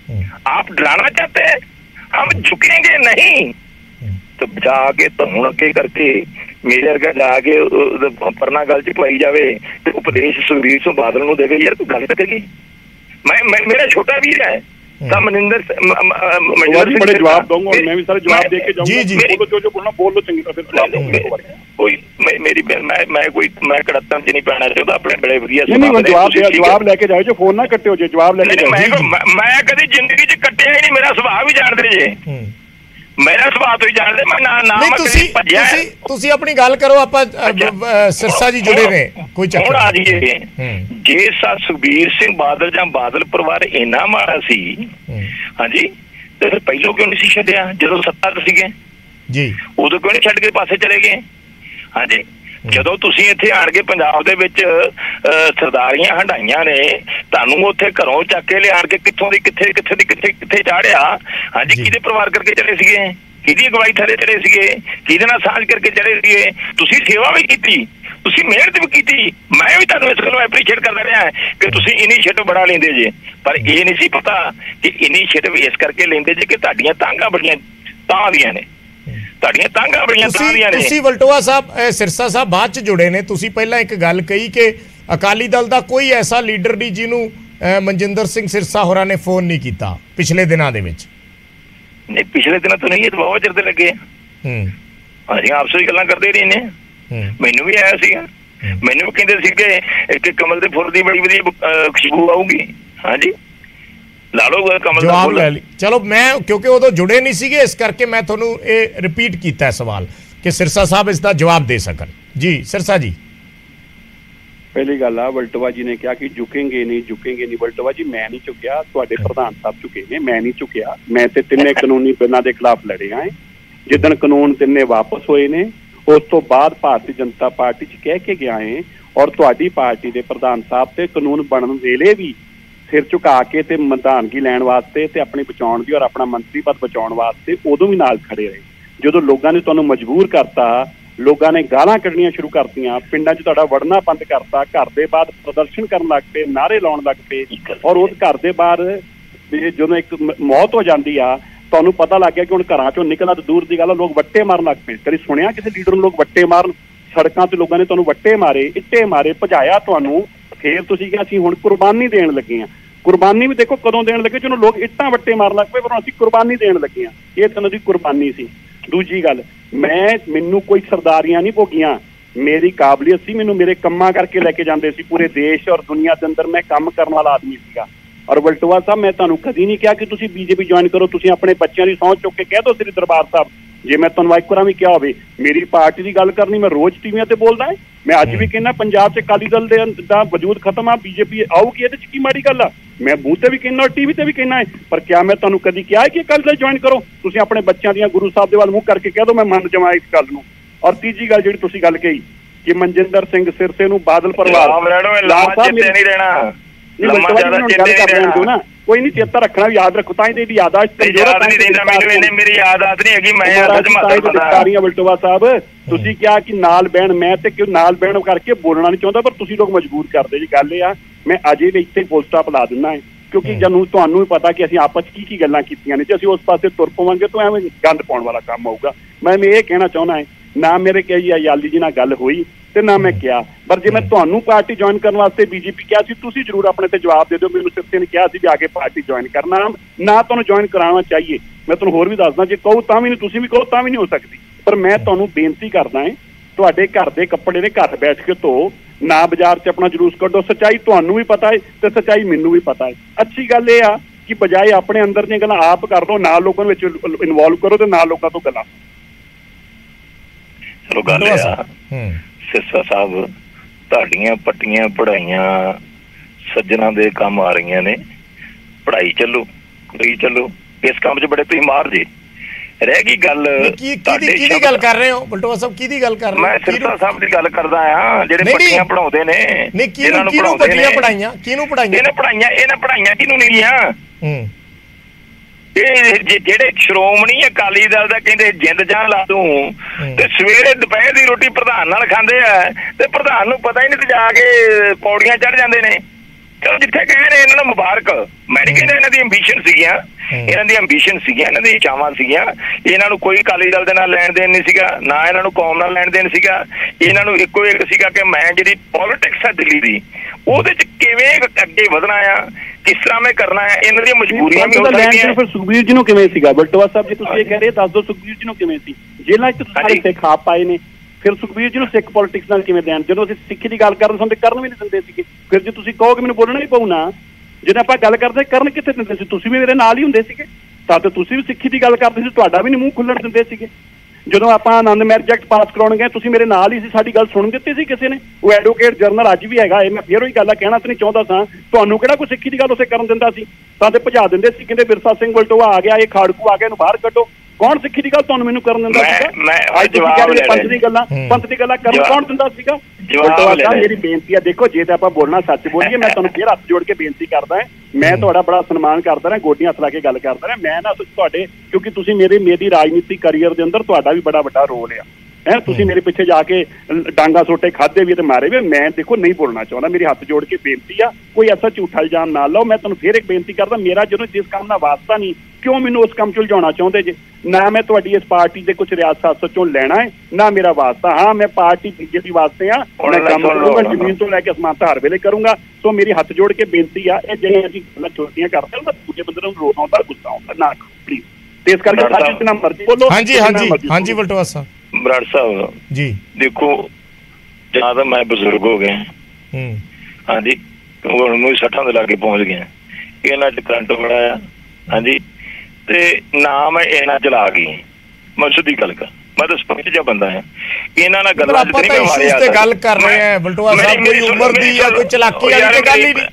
आप डराना चाहते हैं, हम झुकेंगे नहीं। तो जाके ਧੌਣ ਅੱਗੇ ਕਰਕੇ ਮੇਰੇ ਵਰਗਾ ਜਾ ਕੇ ਪਰਨਾ ਗੱਲ 'ਚ ਪਾਈ ਜਾਵੇ ਤੇ ਉਪਦੇਸ਼ ਸੁਖਬੀਰ ਸਿੰਘ ਬਾਦਲ ਨੂੰ ਦੇਵੇ, ਯਾਰ ਕੋਈ ਗੱਲ ਤਾਂ ਕਰੀ। ਮੈਂ ਮੇਰਾ ਛੋਟਾ ਵੀਰ ਹੈ ਤਾਂ ਮਨਿੰਦਰ ਬੜੇ ਜਵਾਬ ਦਊਂਗਾ, ਮੈਂ ਵੀ ਸਾਰੇ ਜਵਾਬ ਦੇ ਕੇ ਜਾਊਂਗਾ। ਜੋ ਬੋਲਣਾ ਬੋਲ ਲਓ, ਚੰਗੀ ਤਰ੍ਹਾਂ ਫਿਰ ਜਵਾਬ ਦਊਂਗਾ। ਕੋਈ ਮੇਰੀ ਮੈਂ ਕੜੱਤਨ 'ਚ ਨਹੀਂ ਪੈਣਾ ਚਾਹੁੰਦਾ, ਆਪਣੇ ਬੜੇ ਵਧੀਆ ਜਵਾਬ ਲੈ ਕੇ ਜਾਓ ਜੋ ਫੋਨ ਨਾ ਕੱਟਿਓ ਜੇ ਜਵਾਬ ਲੈ ਕੇ। ਮੈਂ ਕਦੀ ਜ਼ਿੰਦਗੀ 'ਚ ਕੱਟਿਆ ਹੀ ਨਹੀਂ, ਮੇਰਾ ਸੁਭਾਅ ਵੀ ਜਾਣਦੇ ਜੇ, ਮੇਰਾ ਸੁਭਾਅ ਤੋਂ ਹੀ ਜਾਣਦੇ। ਮੈਂ ਨਾ ਤੁਸੀਂ ਆਪਣੀ ਗੱਲ ਕਰੋ, ਆਪਾਂ ਸਿਰਸਾ ਜੀ ਜੁੜੇ ਨੇ, ਕੋਈ ਚੱਕਰ ਹੁਣ ਆ ਜਾਈਏ। ਜੇ ਸੁਖਬੀਰ ਸਿੰਘ ਬਾਦਲ ਜਾਂ ਬਾਦਲ ਪਰਿਵਾਰ ਇੰਨਾ ਮਾੜਾ ਸੀ, ਹਾਂਜੀ, ਤੇ ਫਿਰ ਪਹਿਲੋਂ ਕਿਉਂ ਨਹੀਂ ਸੀ ਛੱਡਿਆ? ਜਦੋਂ ਸੱਤਾ ਤੇ ਸੀਗੇ ਜੀ, ਉਦੋਂ ਕਿਉਂ ਨਹੀਂ ਛੱਡ ਕੇ ਪਾਸੇ ਚਲੇ ਗਏ? ਹਾਂਜੀ, ਜਦੋਂ ਤੁਸੀਂ ਇੱਥੇ ਆਣ ਕੇ ਪੰਜਾਬ ਦੇ ਵਿੱਚ ਸਰਦਾਰੀਆਂ ਹੰਡਾਈਆਂ ਨੇ, ਤੁਹਾਨੂੰ ਉੱਥੇ ਘਰੋਂ ਚੱਕ ਕੇ ਲਿਆਣ ਕੇ ਕਿੱਥੋਂ ਦੀ ਕਿੱਥੇ ਚਾੜਿਆ? ਹਾਂਜੀ, ਕਿਹਦੇ ਪਰਿਵਾਰ ਕਰਕੇ ਚਲੇ ਸੀਗੇ? ਕਿਹਦੀ ਅਗਵਾਈ ਥੱਲੇ ਚਲੇ ਸੀਗੇ? ਕਿਹਦੇ ਨਾਲ ਸਾਂਝ ਕਰਕੇ ਚਲੇ ਸੀਗੇ? ਤੁਸੀਂ ਸੇਵਾ ਵੀ ਕੀਤੀ, ਤੁਸੀਂ ਮਿਹਨਤ ਵੀ ਕੀਤੀ। ਮੈਂ ਵੀ ਤੁਹਾਨੂੰ ਇਸ ਗੱਲੋਂ ਐਪਰੀਸ਼ੀਏਟ ਕਰਦਾ ਰਿਹਾ ਕਿ ਤੁਸੀਂ ਇਨੀਸ਼ੀਏਟਿਵ ਬੜਾ ਲੈਂਦੇ ਜੇ, ਪਰ ਇਹ ਨਹੀਂ ਸੀ ਪਤਾ ਕਿ ਇਨੀਸ਼ੀਏਟਿਵ ਇਸ ਕਰਕੇ ਲੈਂਦੇ ਜੇ ਕਿ ਤੁਹਾਡੀਆਂ ਤਾਂਘਾਂ ਬੜੀਆਂ ਤਾਂ ਦੀਆਂ ਨੇ, ਤੁਹਾਡੀਆਂ ਤਾਂਘਾਂ ਬੜੀਆਂ ਤਾਂ ਦੀਆਂ ਨੇ। ਤੁਸੀਂ ਵਲਟੋਆ ਸਾਹਿਬ, ਸਿਰਸਾ ਸਾਹਿਬ ਬਾਅਦ 'ਚ ਜੁੜੇ ਨੇ, ਤੁਸੀਂ ਪਹਿਲਾਂ ਇੱਕ ਗੱਲ ਕਹੀ ਕਿ ਅਕਾਲੀ ਦਲ ਦਾ ਕੋਈ ਐਸਾ ਲੀਡਰ ਨਹੀਂ ਜਿਹਨੂੰ ਮਨਜਿੰਦਰ ਸਿੰਘ ਸਿਰਸਾ ਹੋਰਾਂ ਨੇ ਫੋਨ ਨਹੀਂ ਕੀਤਾ ਪਿਛਲੇ ਦਿਨਾਂ ਦੇ ਵਿੱਚ। ਨਹੀਂ, ਪਿਛਲੇ ਦਿਨਾਂ ਤੋਂ ਨਹੀਂ, ਇਹ ਤਾਂ ਬਹੁਤ ਚਿਰ ਦੇ ਲੱਗੇ। ਅਸੀਂ ਆਪਸ ਵਿੱਚ ਗੱਲਾਂ ਕਰਦੇ ਰਹੇ ਨੇ, ਮੈਨੂੰ ਵੀ ਆਇਆ ਸੀਗਾ, ਮੈਨੂੰ ਵੀ ਕਹਿੰਦੇ ਸੀਗੇ ਕਿ ਕਮਲ ਦੇ ਫੁੱਲ ਦੀ ਬੜੀ ਵਧੀਆ ਖੁਸ਼ਬੂ ਆਊਗੀ। ਹਾਂਜੀ, ਲਾ ਲਓ ਕਮਲ ਦਾ ਫੁੱਲ। ਚਲੋ, ਮੈਂ ਕਿਉਂਕਿ ਉਦੋਂ ਜੁੜੇ ਨਹੀਂ ਸੀਗੇ, ਇਸ ਕਰਕੇ ਮੈਂ ਤੁਹਾਨੂੰ ਇਹ ਰਿਪੀਟ ਕੀਤਾ ਸਵਾਲ ਕਿ ਸਿਰਸਾ ਸਾਹਿਬ ਇਸ ਦਾ ਜਵਾਬ ਦੇ ਸਕਣ। ਜੀ ਸਿਰਸਾ ਜੀ। ਪਹਿਲੀ ਗੱਲ ਆ, ਵਲਟੋਆ ਜੀ ਨੇ ਕਿਹਾ ਕਿ ਝੁਕੇਂਗੇ ਨਹੀਂ। ਵਲਟੋਆ ਜੀ, ਮੈਂ ਨਹੀਂ ਝੁਕਿਆ, ਤੁਹਾਡੇ ਪ੍ਰਧਾਨ ਸਾਹਿਬ ਝੁਕੇ ਨੇ, ਮੈਂ ਨਹੀਂ ਝੁਕਿਆ। ਮੈਂ ਤੇ ਤਿੰਨੇ ਕਾਨੂੰਨੀ ਬਿੱਲਾਂ ਦੇ ਖਿਲਾਫ ਲੜੇ ਆ। ਜਿੱਦਣ ਕਾਨੂੰਨ ਤਿੰਨੇ ਵਾਪਸ ਹੋਏ ਨੇ, ਉਸ ਤੋਂ ਬਾਅਦ ਭਾਰਤੀ ਜਨਤਾ ਪਾਰਟੀ 'ਚ ਕਹਿ ਕੇ ਗਿਆ ਹੈ, ਔਰ ਤੁਹਾਡੀ ਪਾਰਟੀ ਦੇ ਪ੍ਰਧਾਨ ਸਾਹਿਬ ਤੇ ਕਾਨੂੰਨ ਬਣਨ ਵੇਲੇ ਵੀ ਸਿਰ ਝੁਕਾ ਕੇ ਤੇ ਮਧਾਨਗੀ ਲੈਣ ਵਾਸਤੇ ਤੇ ਆਪਣੀ ਬਚਾਉਣ ਦੀ ਔਰ ਆਪਣਾ ਮੰਤਰੀ ਪਦ ਬਚਾਉਣ ਵਾਸਤੇ ਉਦੋਂ ਵੀ ਨਾਲ ਖੜੇ ਰਹੇ। ਜਦੋਂ ਲੋਕਾਂ ਨੇ ਤੁਹਾਨੂੰ ਮਜਬੂਰ ਕਰਤਾ, ਲੋਕਾਂ ਨੇ ਗਾਲਾਂ ਕੱਢਣੀਆਂ ਸ਼ੁਰੂ ਕਰਤੀਆਂ, ਪਿੰਡਾਂ 'ਚ ਤੁਹਾਡਾ ਵੜਨਾ ਬੰਦ ਕਰਤਾ, ਘਰ ਦੇ ਬਾਹਰ ਪ੍ਰਦਰਸ਼ਨ ਕਰਨ ਲੱਗ ਪਏ, ਨਾਅਰੇ ਲਾਉਣ ਲੱਗ ਪਏ, ਔਰ ਉਸ ਘਰ ਦੇ ਬਾਹਰ ਜਦੋਂ ਇੱਕ ਮੌਤ ਹੋ ਜਾਂਦੀ ਆ, ਤੁਹਾਨੂੰ ਪਤਾ ਲੱਗ ਗਿਆ ਕਿ ਹੁਣ ਘਰਾਂ 'ਚੋਂ ਨਿਕਲਣਾ ਤਾਂ ਦੂਰ ਦੀ ਗੱਲ ਆ, ਲੋਕ ਵੱਟੇ ਮਾਰਨ ਲੱਗ ਪਏ। ਕਦੀ ਸੁਣਿਆ ਕਿਸੇ ਲੀਡਰ ਨੂੰ ਲੋਕ ਵੱਟੇ ਮਾਰਨ? ਸੜਕਾਂ 'ਤੇ ਲੋਕਾਂ ਨੇ ਤੁਹਾਨੂੰ ਵੱਟੇ ਮਾਰੇ, ਇੱਟੇ ਮਾਰੇ, ਭਜਾਇਆ ਤੁਹਾਨੂੰ, ਫੇਰ ਤੁਸੀਂ ਕਿਹਾ ਅਸੀਂ ਹੁਣ ਕੁਰਬਾਨੀ ਦੇਣ ਲੱਗੇ ਹਾਂ। ਕੁਰਬਾਨੀ ਵੀ ਦੇਖੋ ਕਦੋਂ ਦੇਣ ਲੱਗੇ, ਜਦੋਂ ਲੋਕ ਇੱਟਾਂ ਵੱਟੇ ਮਾਰਨ ਲੱਗ ਪਏ, ਪਰ ਅਸੀਂ ਕੁਰਬਾਨੀ ਦੇਣ ਲੱਗੇ ਹਾਂ। ਇਹ ਤਾਂ ਉਹਨਾਂ ਦੀ ਕੁਰਬਾਨੀ ਸੀ। ਦੂਜੀ ਗੱਲ, ਮੈਨੂੰ ਕੋਈ ਸਰਦਾਰੀਆਂ ਨਹੀਂ ਭੋਗੀਆਂ, ਮੇਰੀ ਕਾਬਲੀਅਤ ਸੀ, ਮੈਨੂੰ ਮੇਰੇ ਕੰਮਾਂ ਕਰਕੇ ਲੈ ਕੇ ਜਾਂਦੇ ਸੀ ਪੂਰੇ ਦੇਸ਼ ਔਰ ਦੁਨੀਆ ਦੇ ਅੰਦਰ। ਮੈਂ ਕੰਮ ਕਰਨ ਵਾਲਾ ਆਦਮੀ ਸੀਗਾ। ਔਰ ਵਲਟੋਆ ਸਾਹਿਬ, ਮੈਂ ਤੁਹਾਨੂੰ ਕਦੀ ਨਹੀਂ ਕਿਹਾ ਕਿ ਤੁਸੀਂ ਬੀਜੇਪੀ ਜੁਆਇਨ ਕਰੋ। ਤੁਸੀਂ ਆਪਣੇ ਬੱਚਿਆਂ ਦੀ ਸਹੁੰ ਚੁੱਕ ਕੇ ਕਹਿ ਦਿਓ ਸ੍ਰੀ ਦਰਬਾਰ ਸਾਹਿਬ, ਜੇ ਮੈਂ ਤੁਹਾਨੂੰ ਇੱਕ ਵਾਰ ਵੀ ਕਿਹਾ ਹੋਵੇ ਮੇਰੀ ਪਾਰਟੀ ਦੀ ਗੱਲ ਕਰਨੀ, ਮੈਂ ਰੋਜ਼ ਟੀਵੀਆਂ ਤੇ ਬੋਲਦਾ ਹੈ। ਮੈਂ ਅੱਜ ਵੀ ਕਹਿੰਦਾ ਪੰਜਾਬ 'ਚ ਅਕਾਲੀ ਦਲ ਦਾ ਵਜੂਦ ਖਤਮ ਆ, ਬੀਜੇਪੀ ਆਊਗੀ, ਇਹਦੇ 'ਚ ਕੀ ਮਾੜੀ ਗੱਲ ਆ। ਮੈਂ ਮੂੰਹ ਤੇ ਵੀ ਕਹਿੰਦਾ ਔਰ ਟੀਵੀ ਤੇ ਵੀ ਕਹਿੰਦਾ ਹੈ, ਪਰ ਕਿਆ ਮੈਂ ਤੁਹਾਨੂੰ ਕਦੀ ਕਿਹਾ ਹੈ ਕਿ ਅਕਾਲੀ ਦਲ ਜੁਆਇਨ ਕਰੋ? ਤੁਸੀਂ ਆਪਣੇ ਬੱਚਿਆਂ ਦੀਆਂ ਗੁਰੂ ਸਾਹਿਬ ਦੇ ਵੱਲ ਮੂੰਹ ਕਰਕੇ ਕਹਿ ਦਿਓ ਮੈਂ ਮੰਨ ਜਾਵਾਂ ਇਸ ਗੱਲ ਨੂੰ। ਔਰ ਤੀਜੀ ਗੱਲ ਜਿਹੜੀ ਤੁਸੀਂ ਗੱਲ ਕਹੀ ਕਿ ਮਨਜਿੰਦਰ ਸਿੰਘ ਸਿਰਸੇ ਨੂੰ ਬਾਦਲ ਪਰਿਵਾਰ ਕੋਈ ਨਹੀਂ ਚੇਤਾ ਰੱਖਣਾ, ਯਾਦ ਰੱਖੋ ਤਾਂ ਹੀ ਯਾਦਾਸ਼ਤ ਮੇਰੀ ਯਾਦਾਸ਼ਤ ਨਹੀਂ ਹੈਗੀ। ਮੈਂ ਵਲਟੋਆ ਸਾਹਿਬ ਤੁਸੀਂ ਕਿਹਾ ਕਿ ਨਾਲ ਬਹਿਣ, ਮੈਂ ਤੇ ਕਿਉਂ ਨਾਲ ਬਹਿਣ ਕਰਕੇ ਬੋਲਣਾ ਨਹੀਂ ਚਾਹੁੰਦਾ, ਪਰ ਤੁਸੀਂ ਲੋਕ ਮਜਬੂਰ ਕਰਦੇ ਜੀ। ਗੱਲ ਇਹ ਆ ਮੈਂ ਅਜੇ ਵੀ ਇੱਥੇ ਫੁੱਲ ਸਟਾਪ ਲਾ ਦਿੰਦਾ ਹੈ, ਕਿਉਂਕਿ ਜਦੋਂ ਤੁਹਾਨੂੰ ਵੀ ਪਤਾ ਕਿ ਅਸੀਂ ਆਪਸ 'ਚ ਕੀ ਗੱਲਾਂ ਕੀਤੀਆਂ ਨੇ, ਜੇ ਅਸੀਂ ਉਸ ਪਾਸੇ ਤੁਰ ਪਵਾਂਗੇ ਤਾਂ ਐਵੇਂ ਗੰਦ ਪਾਉਣ ਵਾਲਾ ਕੰਮ ਹੋਊਗਾ। ਮੈਂ ਇਹ ਕਹਿਣਾ ਚਾਹੁੰਦਾ ਹੈ ਨਾ ਮੇਰੇ ਕਹੀ ਅਯਾਲੀ ਜੀ ਨਾਲ ਗੱਲ ਹੋਈ ਤੇ ਨਾ ਮੈਂ ਕਿਹਾ, ਪਰ ਜੇ ਮੈਂ ਤੁਹਾਨੂੰ ਪਾਰਟੀ ਜੁਆਇਨ ਕਰਨ ਵਾਸਤੇ ਬੀਜੇਪੀ ਕਿਹਾ ਸੀ, ਤੁਸੀਂ ਜ਼ਰੂਰ ਆਪਣੇ ਤੇ ਜਵਾਬ ਦੇ ਦਿਓ। ਮੈਨੂੰ ਸਿਰਸੇ ਨੇ ਕਿਹਾ ਸੀ ਵੀ ਆ ਕੇ ਪਾਰਟੀ ਜੁਆਇਨ ਕਰਨਾ, ਨਾ ਤੁਹਾਨੂੰ ਜੁਆਇਨ ਕਰਾਉਣਾ ਚਾਹੀਏ। ਮੈਂ ਤੁਹਾਨੂੰ ਹੋਰ ਵੀ ਦੱਸਦਾ, ਜੇ ਕਹੋ ਤਾਂ ਵੀ ਨਹੀਂ, ਤੁਸੀਂ ਵੀ ਕਹੋ ਤਾਂ ਵੀ ਨਹੀਂ ਹੋ ਸਕਦੀ, ਪਰ ਮੈਂ ਤੁਹਾਨੂੰ ਬੇਨਤੀ ਕਰਦਾ ਹੈ ਤੁਹਾਡੇ ਘਰ ਦੇ ਕੱਪੜੇ ਨੇ ਘਰ ਬੈਠ ਕੇ ਧੋ, ਨਾ ਬਾਜ਼ਾਰ 'ਚ ਆਪਣਾ ਜਲੂਸ ਕੱਢੋ। ਸੱਚਾਈ ਤੁਹਾਨੂੰ ਵੀ ਪਤਾ ਹੈ ਤੇ ਸੱਚਾਈ ਮੈਨੂੰ ਵੀ ਪਤਾ ਹੈ। ਅੱਛੀ ਗੱਲ ਇਹ ਆ ਕਿ ਬਜਾਏ ਆਪਣੇ ਅੰਦਰ ਦੀਆਂ ਗੱਲਾਂ ਆਪ ਕਰ ਲਓ, ਨਾਲ ਲੋਕਾਂ ਵਿੱਚ ਇਨਵੋਲਵ ਕਰੋ ਤੇ ਨਾਲ ਲੋਕਾਂ ਤੋਂ ਗੱਲਾਂ। ਚਲੋ ਗੱਲ ਸਿਰਸਾ ਸਾਹਿਬ, ਤੁਹਾਡੀਆਂ ਪੱਟੀਆਂ ਪੜ੍ਹਾਈਆਂ ਸੱਜਣਾ ਦੇ ਕੰਮ ਆ ਰਹੀਆਂ ਨੇ, ਪੜ੍ਹਾਈ ਚੱਲੋ ਕਰੀ ਚੱਲੋ, ਇਸ ਕੰਮ 'ਚ ਬੜੇ ਤੁਸੀਂ ਮਾਰ ਜੇ। ਰਹਿ ਗਈ ਗੱਲ ਕਿਹਦੀ ਗੱਲ ਕਰ ਰਹੇ ਹੋ ਬਲਟੋਆ ਸਾਹਿਬ, ਕਿਹਦੀ ਗੱਲ ਕਰ ਰਹੇ ਹੋ? ਮੈਂ ਸਿਰਸਾ ਸਾਹਿਬ ਦੀ ਗੱਲ ਕਰਦਾ ਆ, ਜਿਹੜੇ ਪੱਟੀਆਂ ਪੜਾਉਂਦੇ ਨੇ, ਇਹਨਾਂ ਨੂੰ ਪੜਾਈਆਂ ਕਿਹਨੂੰ ਪੜਾਈਆਂ? ਇਹਨਾਂ ਪੜਾਈਆਂ ਕਿਹਨੂੰ ਨਹੀਂ ਆ? ਜਿਹੜੇ ਸ਼੍ਰੋਮਣੀ ਅਕਾਲੀ ਦਲ ਦਾ ਕਹਿੰਦੇ ਜਿੰਦ ਜਾਨ ਲਾ ਦੂੰ, ਤੇ ਸਵੇਰੇ ਦੁਪਹਿਰ ਦੀ ਰੋਟੀ ਪ੍ਰਧਾਨ ਨਾਲ ਖਾਂਦੇ ਆ ਤੇ ਪ੍ਰਧਾਨ ਨੂੰ ਪਤਾ ਹੀ ਨਹੀਂ ਤੇ ਜਾ ਕੇ ਪੌੜੀਆਂ ਚੜ ਜਾਂਦੇ ਨੇ। ਚਲੋ ਜਿੱਥੇ ਗਏ ਨੇ ਇਹਨਾਂ ਨੂੰ ਮੁਬਾਰਕ। ਮੈਂ ਨਹੀਂ ਕਹਿੰਦਾ ਇਹਨਾਂ ਦੀ ਐਂਬੀਸ਼ਨ ਸੀਗੀਆਂ, ਇਹਨਾਂ ਦੀ ਐਂਬੀਸ਼ਨ ਸੀਗੀਆਂ, ਇਹਨਾਂ ਦੀ ਇੱਛਾਵਾਂ ਸੀਗੀਆਂ। ਇਹਨਾਂ ਨੂੰ ਕੋਈ ਅਕਾਲੀ ਦਲ ਦੇ ਨਾਲ ਲੈਣ ਦੇਣ ਨਹੀਂ ਸੀਗਾ, ਨਾ ਇਹਨਾਂ ਨੂੰ ਕੌਮ ਨਾਲ ਲੈਣ ਦੇਣ ਸੀਗਾ। ਇਹਨਾਂ ਨੂੰ ਇੱਕੋ ਇੱਕ ਸੀਗਾ ਕਿ ਮੈਂ ਜਿਹੜੀ ਪੋਲਿਟਿਕਸ ਆ ਦਿੱਲੀ ਦੀ, ਉਹਦੇ 'ਚ ਕਿਵੇਂ ਅੱਗੇ ਵਧਣਾ ਆ, ਕਿਸ ਤਰ੍ਹਾਂ ਮੈਂ ਕਰਨਾ ਹੈ। ਇਹਨਾਂ ਦੀਆਂ ਮਜਬੂਰੀਆਂ ਵੀ ਹੋ ਸਕਦੀਆਂ। ਫਿਰ ਸੁਖਬੀਰ ਜੀ ਨੂੰ ਕਿਵੇਂ ਸੀਗਾ ਬਲਟੋਆ ਸਾਹਿਬ, ਜੇ ਤੁਸੀਂ ਇਹ ਕਹਿ ਰਹੇ ਦੱਸ ਦਿਓ ਸੁਖਬੀਰ ਜੀ ਨੂੰ ਕਿਵੇਂ ਸੀ? ਜੇਲ੍ਹਾਂ 'ਚ ਸਾਰੇ ਸਿੱਖ ਆਪ ਪਾਏ ਨੇ, ਫਿਰ ਸੁਖਬੀਰ ਜੀ ਨੂੰ ਸਿੱਖ ਪੋਲਿਟਿਕਸ ਨਾਲ ਕਿਵੇਂ ਦੇਣ? ਜਦੋਂ ਅਸੀਂ ਸਿੱਖੀ ਦੀ ਗੱਲ ਕਰਦੇ ਸਾਨੂੰ ਕਰਨ ਵੀ ਨਹੀਂ ਦਿੰਦੇ ਸੀਗੇ। ਫਿਰ ਜੇ ਤੁਸੀਂ ਕਹੋਗੇ ਮੈਨੂੰ ਬੋਲਣਾ ਹੀ ਪਊ ਨਾ, ਜਦੋਂ ਆਪਾਂ ਗੱਲ ਕਰਦੇ ਕਰਨ ਕਿੱਥੇ ਦਿੰਦੇ ਸੀ? ਤੁਸੀਂ ਵੀ ਮੇਰੇ ਨਾਲ ਹੀ ਹੁੰਦੇ ਸੀਗੇ, ਤਾਂ ਤੇ ਤੁਸੀਂ ਵੀ ਸਿੱਖੀ ਦੀ ਗੱਲ ਕਰਦੇ ਸੀ, ਤੁਹਾਡਾ ਵੀ ਨਹੀਂ ਮੂੰਹ ਖੁੱਲਣ ਦਿੰਦੇ ਸੀਗੇ। ਜਦੋਂ ਆਪਾਂ ਆਨੰਦ ਮੈਰਿਜ ਐਕਟ ਪਾਸ ਕਰਾਉਣ ਗਏ ਤੁਸੀਂ ਮੇਰੇ ਨਾਲ ਹੀ ਸੀ, ਸਾਡੀ ਗੱਲ ਸੁਣ ਦਿੱਤੀ ਸੀ ਕਿਸੇ ਨੇ? ਉਹ ਐਡਵੋਕੇਟ ਜਨਰਲ ਅੱਜ ਵੀ ਹੈਗਾ, ਮੈਂ ਫਿਰ ਉਹੀ ਗੱਲ ਕਹਿਣਾ ਤਾਂ ਨਹੀਂ ਚਾਹੁੰਦਾ ਸਾਂ, ਤੁਹਾਨੂੰ ਕਿਹੜਾ ਕੋਈ ਸਿੱਖੀ ਦੀ ਗੱਲ ਉਸੇ ਕਰਨ ਦਿੰਦਾ ਸੀ? ਤਾਂ ਤੇ ਭਜਾ ਦਿੰਦੇ ਸੀ, ਕਹਿੰਦੇ ਬਿਰਸਾ ਸਿੰਘ ਵਲਟੋਆ ਆ ਗਿਆ, ਇਹ ਖਾੜਕੂ ਆ ਗਿਆ, ਇਹਨੂੰ ਬਾਹਰ ਕੱਢੋ। ਕੌਣ ਸਿੱਖੀ ਦੀ ਗੱਲ ਤੁਹਾਨੂੰ ਮੈਨੂੰ ਕਰਨ ਦਿੰਦਾ ਸੀਗਾ? ਪੰਥ ਦੀ ਗੱਲਾਂ ਕਰਨ ਕੌਣ ਦਿੰਦਾ ਸੀਗਾ? ਮੇਰੀ ਬੇਨਤੀ ਆ, ਦੇਖੋ ਜੇ ਤਾਂ ਆਪਾਂ ਬੋਲਣਾ ਸੱਚ ਬੋਲੀਏ, ਮੈਂ ਤੁਹਾਨੂੰ ਫਿਰ ਹੱਥ ਜੋੜ ਕੇ ਬੇਨਤੀ ਕਰਦਾ, ਮੈਂ ਤੁਹਾਡਾ ਬੜਾ ਸਨਮਾਨ ਕਰਦਾ ਰਿਹਾ, ਗੋਡੀਆਂ ਹੱਥ ਲਾ ਕੇ ਗੱਲ ਕਰਦਾ ਰਿਹਾ। ਮੈਂ ਨਾ ਤੁਹਾਡੇ, ਕਿਉਂਕਿ ਤੁਸੀਂ ਮੇਰੀ ਰਾਜਨੀਤਿਕ ਕਰੀਅਰ ਦੇ ਅੰਦਰ ਤੁਹਾਡਾ ਵੀ ਬੜਾ ਵੱਡਾ ਰੋਲ ਆ ਹੈ। ਤੁਸੀਂ ਮੇਰੇ ਪਿੱਛੇ ਜਾ ਕੇ ਡਾਂਗਾ ਸੋਟੇ ਖਾਦੇ ਵੀ ਤੇ ਮਾਰੇ ਵੀ। ਮੈਂ ਦੇਖੋ ਨਹੀਂ ਬੋਲਣਾ ਚਾਹੁੰਦਾ, ਮੇਰੀ ਹੱਥ ਜੋੜ ਕੇ ਬੇਨਤੀ ਆ, ਕੋਈ ਐਸਾ ਝੂਠਾ ਇਲਜ਼ਾਮ ਨਾ ਲਾਓ। ਮੈਂ ਤੁਹਾਨੂੰ ਫਿਰ ਇੱਕ ਬੇਨਤੀ ਕਰਦਾ, ਮੇਰਾ ਜਦੋਂ ਜਿਸ ਕੰਮ ਨਾਲ ਵਾਸਤਾ ਨਹੀਂ, ਕਿਉਂ ਮੈਨੂੰ ਉਸ ਕੰਮ 'ਚ ਉਲਝਾਉਣਾ ਚਾਹੁੰਦੇ ਜੇ? ਨਾ ਮੈਂ ਤੁਹਾਡੀ ਇਸ ਪਾਰਟੀ ਦੇ ਕੁਝ ਰਿਆਸਤ ਚੋਂ ਲੈਣਾ ਹੈ, ਨਾ ਮੇਰਾ ਵਾਸਤਾ। ਹਾਂ, ਮੈਂ ਪਾਰਟੀ ਬੀਜੇਪੀ ਵਾਸਤੇ ਆ, ਮੈਂ ਕੰਮ ਕਰੂੰਗਾ, ਜ਼ਮੀਨ ਤੋਂ ਲੈ ਕੇ ਅਸਮਾਨ ਤੱਕ ਹਰ ਵੇਲੇ ਕਰੂੰਗਾ। ਸੋ ਮੇਰੀ ਹੱਥ ਜੋੜ ਕੇ ਬੇਨਤੀ ਆ, ਇਹ ਜਿਹੜੇ ਅਸੀਂ ਗੱਲਾਂ ਛੋਟੀਆਂ ਕਰਦੇ ਹਾਂ, ਦੂਜੇ ਬੰਦੇ ਨੂੰ ਰੋਣਾ ਆਉਂਦਾ, ਗੁੱਸਾ ਆਉਂਦਾ ਨਾ, ਪਲੀਜ਼। ਤੇ ਇਸ ਕਰਕੇ ਸਾਡੀ ਜਿੰਨਾ ਮਰਜ਼ੀ ਬੋਲੋ। ਹਾਂਜੀ ਵਲਟੋਆ ਸਾਹਿਬ। ਬਰਾੜ ਸਾਹਿਬ ਜੀ ਦੇਖੋ, ਜਾਂ ਤਾਂ ਮੈਂ ਬਜ਼ੁਰਗ ਹੋ ਗਿਆ, ਹਾਂਜੀ, ਹੁਣ ਨੂੰ 60 ਦੇ ਲਾਗੇ ਪਹੁੰਚ ਗਿਆ, ਇਹਨਾਂ 'ਚ ਕਰੰਟ ਬੜਾ ਆ, ਹਾਂਜੀ, ਤੇ ਨਾ ਮੈਂ ਇਹਨਾਂ ਚਲਾ ਗਈ। ਮੈਂ ਸਿੱਧੀ ਗੱਲ ਕਰ, ਮੈਂ ਤਾਂ ਸਪਸ਼ਟ ਜਿਹਾ ਬੰਦਾ ਆ, ਇਹਨਾਂ ਨਾਲ ਗੱਲਾਂ ਗੱਲ ਕਰ ਰਹੇ ਆ ਬਲਟੋਆ ਸਾਹਿਬ, ਕੋਈ ਉਮਰ ਦੀ ਜਾਂ ਕੋਈ ਚਲਾਕੀ ਵਾਲੀ ਤੇ ਗੱਲ ਹੀ ਨਹੀਂ।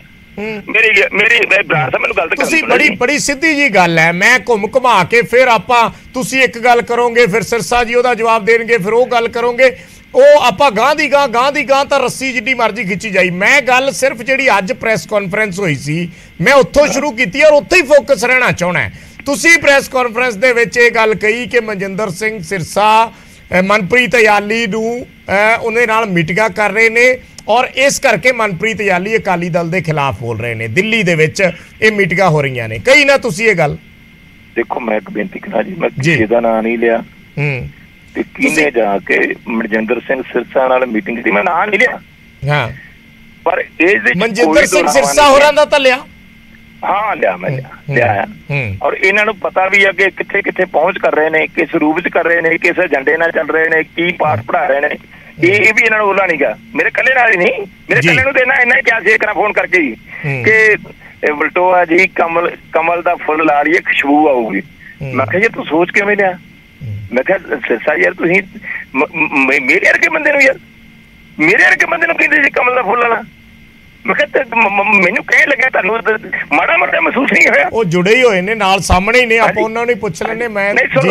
ਤੁਸੀਂ ਬੜੀ ਸਿੱਧੀ ਜੀ ਗੱਲ ਹੈ, ਮੈਂ ਘੁਮਾ ਕੇ ਫਿਰ ਆਪਾਂ, ਤੁਸੀਂ ਇੱਕ ਗੱਲ ਕਰੋਗੇ, ਫਿਰ ਸਿਰਸਾ ਜੀ ਉਹਦਾ ਜਵਾਬ ਦੇਣਗੇ, ਫਿਰ ਉਹ ਗੱਲ ਕਰੋਗੇ, ਉਹ ਆਪਾਂ ਗਾਂ ਦੀ ਗਾਂ ਤਾਂ ਰੱਸੀ ਜਿੱਡੀ ਮਰਜ਼ੀ ਖਿੱਚੀ ਜਾਈ। ਮੈਂ ਗੱਲ ਸਿਰਫ ਜਿਹੜੀ ਅੱਜ ਪ੍ਰੈਸ ਕਾਨਫਰੰਸ ਹੋਈ ਸੀ, ਮੈਂ ਉੱਥੋਂ ਸ਼ੁਰੂ ਕੀਤੀ ਔਰ ਉੱਥੇ ਹੀ ਫੋਕਸ ਰਹਿਣਾ ਚਾਹੁੰਦਾ। ਤੁਸੀਂ ਪ੍ਰੈਸ ਕਾਨਫਰੰਸ ਦੇ ਵਿੱਚ ਇਹ ਗੱਲ ਕਹੀ ਕਿ ਮਨਜਿੰਦਰ ਸਿੰਘ ਸਿਰਸਾ ਮਨਪ੍ਰੀਤ ਅਯਾਲੀ ਨੂੰ ਉਹਦੇ ਨਾਲ ਮੀਟਿੰਗਾਂ ਕਰ ਰਹੇ ਨੇ, ਔਰ ਇਸ ਕਰਕੇ ਮਨਪ੍ਰੀਤ ਅਯਾਲੀ ਅਕਾਲੀ ਦਲ ਦੇ ਖਿਲਾਫ ਬੋਲ ਰਹੇ ਨੇ। ਦਿੱਲੀ ਦੇ ਵਿੱਚ ਇਹ ਮੀਟਿੰਗਾਂ ਹੋ ਰਹੀਆਂ ਨੇ, ਕਈ ਨਾ ਤੁਸੀਂ ਇਹ ਗੱਲ ਦੇਖੋ। ਮੈਂ ਇੱਕ ਬੇਨਤੀ ਕਰਾਂ ਜੀ, ਮੈਂ ਕਿਸੇ ਦਾ ਨਾਂ ਨਹੀਂ ਲਿਆ, ਤੇ ਕਿਹਨੇ ਜਾ ਕੇ ਮਨਜਿੰਦਰ ਸਿੰਘ ਸਿਰਸਾ ਨਾਲ ਮੀਟਿੰਗ ਕੀਤੀ, ਮੈਂ ਨਾਂ ਨਹੀਂ ਲਿਆ। ਹਾਂ, ਪਰ ਇਹ ਮਨਜਿੰਦਰ ਸਿੰਘ ਸਿਰਸਾ ਹੋਰਾਂ ਦਾ ਤਾਂ ਲਿਆ। ਹਾਂ, ਲਿਆ ਮੈਂ ਲਿਆ। ਔਰ ਇਹਨਾਂ ਨੂੰ ਪਤਾ ਵੀ ਆ ਕਿ ਕਿੱਥੇ ਕਿੱਥੇ ਪਹੁੰਚ ਕਰ ਰਹੇ ਨੇ, ਕਿਸ ਰੂਪ ਚ ਕਰ ਰਹੇ ਨੇ, ਕਿਸ ਏਜੰਡੇ ਨਾਲ ਚੱਲ ਰਹੇ ਨੇ, ਕੀ ਪਾਠ ਪੜ੍ਹਾ ਰਹੇ ਨੇ। ਇਹ ਵੀ ਇਹਨਾਂ ਨੂੰ ਬੋਲਣਾ ਨੀਗਾ, ਮੇਰੇ ਕੱਲੇ ਨਾਲ ਹੀ ਨਹੀਂ, ਮੇਰੇ ਕੱਲੇ ਨੂੰ ਦੇਣਾ ਇਹਨਾਂ ਕਿਹਾ ਸੀ ਇੱਕ ਫੋਨ ਕਰਕੇ ਹੀ ਕਿ ਵਲਟੋਆ ਜੀ ਕਮਲ ਦਾ ਫੁੱਲ ਲਾ ਲਈਏ, ਖੁਸ਼ਬੂ ਆਊਗੀ। ਮੈਂ ਕਿਹਾ ਜੀ ਤੂੰ ਸੋਚ ਕਿਵੇਂ ਲਿਆ? ਮੈਂ ਕਿਹਾ ਸਿਰਸਾ ਯਾਰ ਤੁਸੀਂ ਮੇਰੇ ਵਰਗੇ ਬੰਦੇ ਨੂੰ ਯਾਰ ਮੇਰੇ ਵਰਗੇ ਬੰਦੇ ਨੂੰ ਕਹਿੰਦੇ ਜੀ ਕਮਲ ਦਾ ਫੁੱਲ ਵਾਲਾ। ਮੈਂ ਕਿਹਾ ਮੈਨੂੰ ਕਹਿਣ ਲੱਗਿਆ ਤੁਹਾਨੂੰ ਮਾੜਾ ਮਾੜਾ ਮਹਿਸੂਸ ਨਹੀਂ ਹੋਇਆ? ਉਹ ਜੁੜੇ ਹੀ ਹੋਏ ਨੇ ਨਾਲ, ਸਾਹਮਣੇ ਹੀ ਨੇ, ਆਪਾਂ ਉਹਨਾਂ ਨੂੰ ਹੀ ਪੁੱਛ ਲੈਣੇ। ਮੈਂ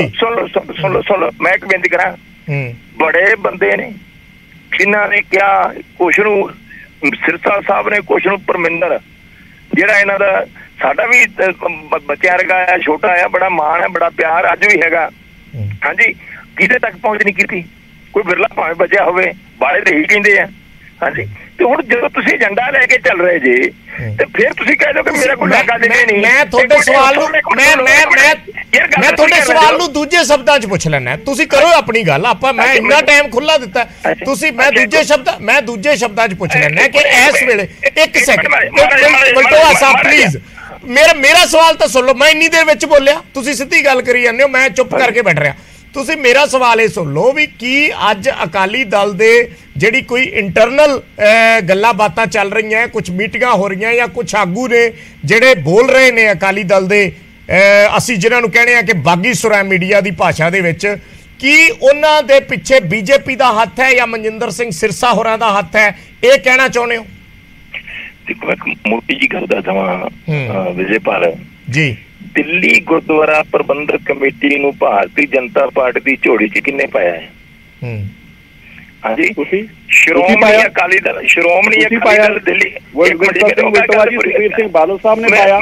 ਸੁਣ ਲਓ ਮੈਂ ਇੱਕ ਬੇਨਤੀ ਕਰਾਂ, ਬੜੇ ਬੰਦੇ ਨੇ ਜਿਨ੍ਹਾਂ ਨੇ ਕਿਹਾ, ਕੁਛ ਨੂੰ ਸਿਰਸਾ ਸਾਹਿਬ ਨੇ, ਕੁਛ ਨੂੰ ਪਰਮਿੰਦਰ, ਜਿਹੜਾ ਇਹਨਾਂ ਦਾ ਸਾਡਾ ਵੀ ਬੱਚਿਆਂ ਵਰਗਾ ਆ, ਛੋਟਾ ਆ, ਬੜਾ ਮਾਣ ਹੈ, ਬੜਾ ਪਿਆਰ ਅੱਜ ਵੀ ਹੈਗਾ। ਹਾਂਜੀ, ਕਿਤੇ ਤੱਕ ਪਹੁੰਚ ਨਹੀਂ ਕੀਤੀ, ਕੋਈ ਬਿਰਲਾ ਭਾਵੇਂ ਬਚਿਆ ਹੋਵੇ, ਬਾਲੇ ਦੇ ਹੀ ਕਹਿੰਦੇ ਆ। ਹਾਂਜੀ, ਤੇ ਹੁਣ ਜਦੋਂ ਤੁਸੀਂ ਏਜੰਡਾ ਲੈ ਕੇ ਚੱਲ ਰਹੇ ਜੇ ਤੇ ਫਿਰ ਤੁਸੀਂ ਕਹਿ ਦਿਓ ਕਿ ਮੇਰਾ ਕੋਈ ਲਾਗਾ ਦੇ ਨਹੀਂ। ਮੈਂ ਤੁਹਾਡੇ ਸਵਾਲ ਨੂੰ ਮੈਂ ਤੁਹਾਡੇ ਸਵਾਲ ਨੂੰ ਦੂਜੇ ਸ਼ਬਦਾਂ 'ਚ ਪੁੱਛ ਲੈਣਾ, ਤੁਸੀਂ ਕਰੋ ਆਪਣੀ ਗੱਲ। ਆਪਾਂ ਮੈਂ ਇੰਨਾ ਟਾਈਮ ਖੁੱਲਾ ਦਿੱਤਾ ਤੁਸੀਂ, ਮੈਂ ਦੂਜੇ ਸ਼ਬਦਾਂ 'ਚ ਪੁੱਛ ਲੈਣਾ ਕਿ ਇਸ ਵੇਲੇ ਇੱਕ ਸੈਕਿੰਡ ਬਲਟੋਆ ਸਾਹਿਬ ਪਲੀਜ਼, ਮੇਰਾ ਸਵਾਲ ਤਾਂ ਸੁਣ ਲਓ। ਮੈਂ ਇੰਨੀ ਦੇਰ ਵਿੱਚ ਬੋਲਿਆ, ਤੁਸੀਂ ਸਿੱਧੀ ਗੱਲ ਕਰੀ ਜਾਂਦੇ ਹੋ, ਮੈਂ ਚੁੱਪ ਕਰਕੇ ਬੈਠ ਰਿਹਾ। ਤੁਸੀਂ ਮੇਰਾ ਸਵਾਲ ਇਹ ਸੁਣ ਲਓ ਵੀ ਕੀ ਅੱਜ ਅਕਾਲੀ ਦਲ ਦੇ ਜਿਹੜੀ ਕੋਈ ਇੰਟਰਨਲ ਗੱਲਾਂ ਬਾਤਾਂ ਚੱਲ ਰਹੀਆਂ, ਕੁਝ ਮੀਟਿੰਗਾਂ ਹੋ ਰਹੀਆਂ ਜਾਂ ਕੁਝ ਆਗੂ ਨੇ ਜਿਹੜੇ ਬੋਲ ਰਹੇ ਨੇ ਅਕਾਲੀ ਦਲ ਦੇ, ਅਸੀਂ ਜਿਹਨਾਂ ਨੂੰ ਕਹਿੰਦੇ ਆ ਕਿ ਬਾਗੀ ਸੁਰਾ ਮੀਡੀਆ ਦੀ ਭਾਸ਼ਾ ਦੇ ਵਿੱਚ, ਕੀ ਉਹਨਾਂ ਦੇ ਪਿੱਛੇ ਬੀਜੇਪੀ ਦਾ ਹੱਥ ਹੈ ਜਾਂ ਮਨਜਿੰਦਰ ਸਿੰਘ ਸਿਰਸਾ ਹੋਰਾਂ ਦਾ ਹੱਥ ਹੈ? ਇਹ ਕਹਿਣਾ ਚਾਹੁੰਦੇ ਹੋ? ਦੇਖੋ, ਇੱਕ ਮੋਟੀ ਜੀ ਗੱਲ ਦਾ ਦਵਾਂ ਵਿਜੇਪਾਲ ਜੀ, ਦਿੱਲੀ ਗੁਰਦੁਆਰਾ ਪ੍ਰਬੰਧਕ ਕਮੇਟੀ ਨੂੰ ਭਾਰਤੀ ਜਨਤਾ ਪਾਰਟੀ ਦੀ ਝੋਲੀ 'ਚ ਕਿੰਨੇ ਪਾਇਆ ਹੈ? ਹਾਂਜੀ, ਸ਼੍ਰੋਮਣੀ ਅਕਾਲੀ ਦਲ, ਸ਼੍ਰੋਮਣੀ ਅਕਾਲੀ ਦਲ ਦਿੱਲੀ, ਸੁਖਬੀਰ ਸਿੰਘ ਬਾਦਲ ਸਾਹਿਬ ਨੇ ਪਾਇਆ।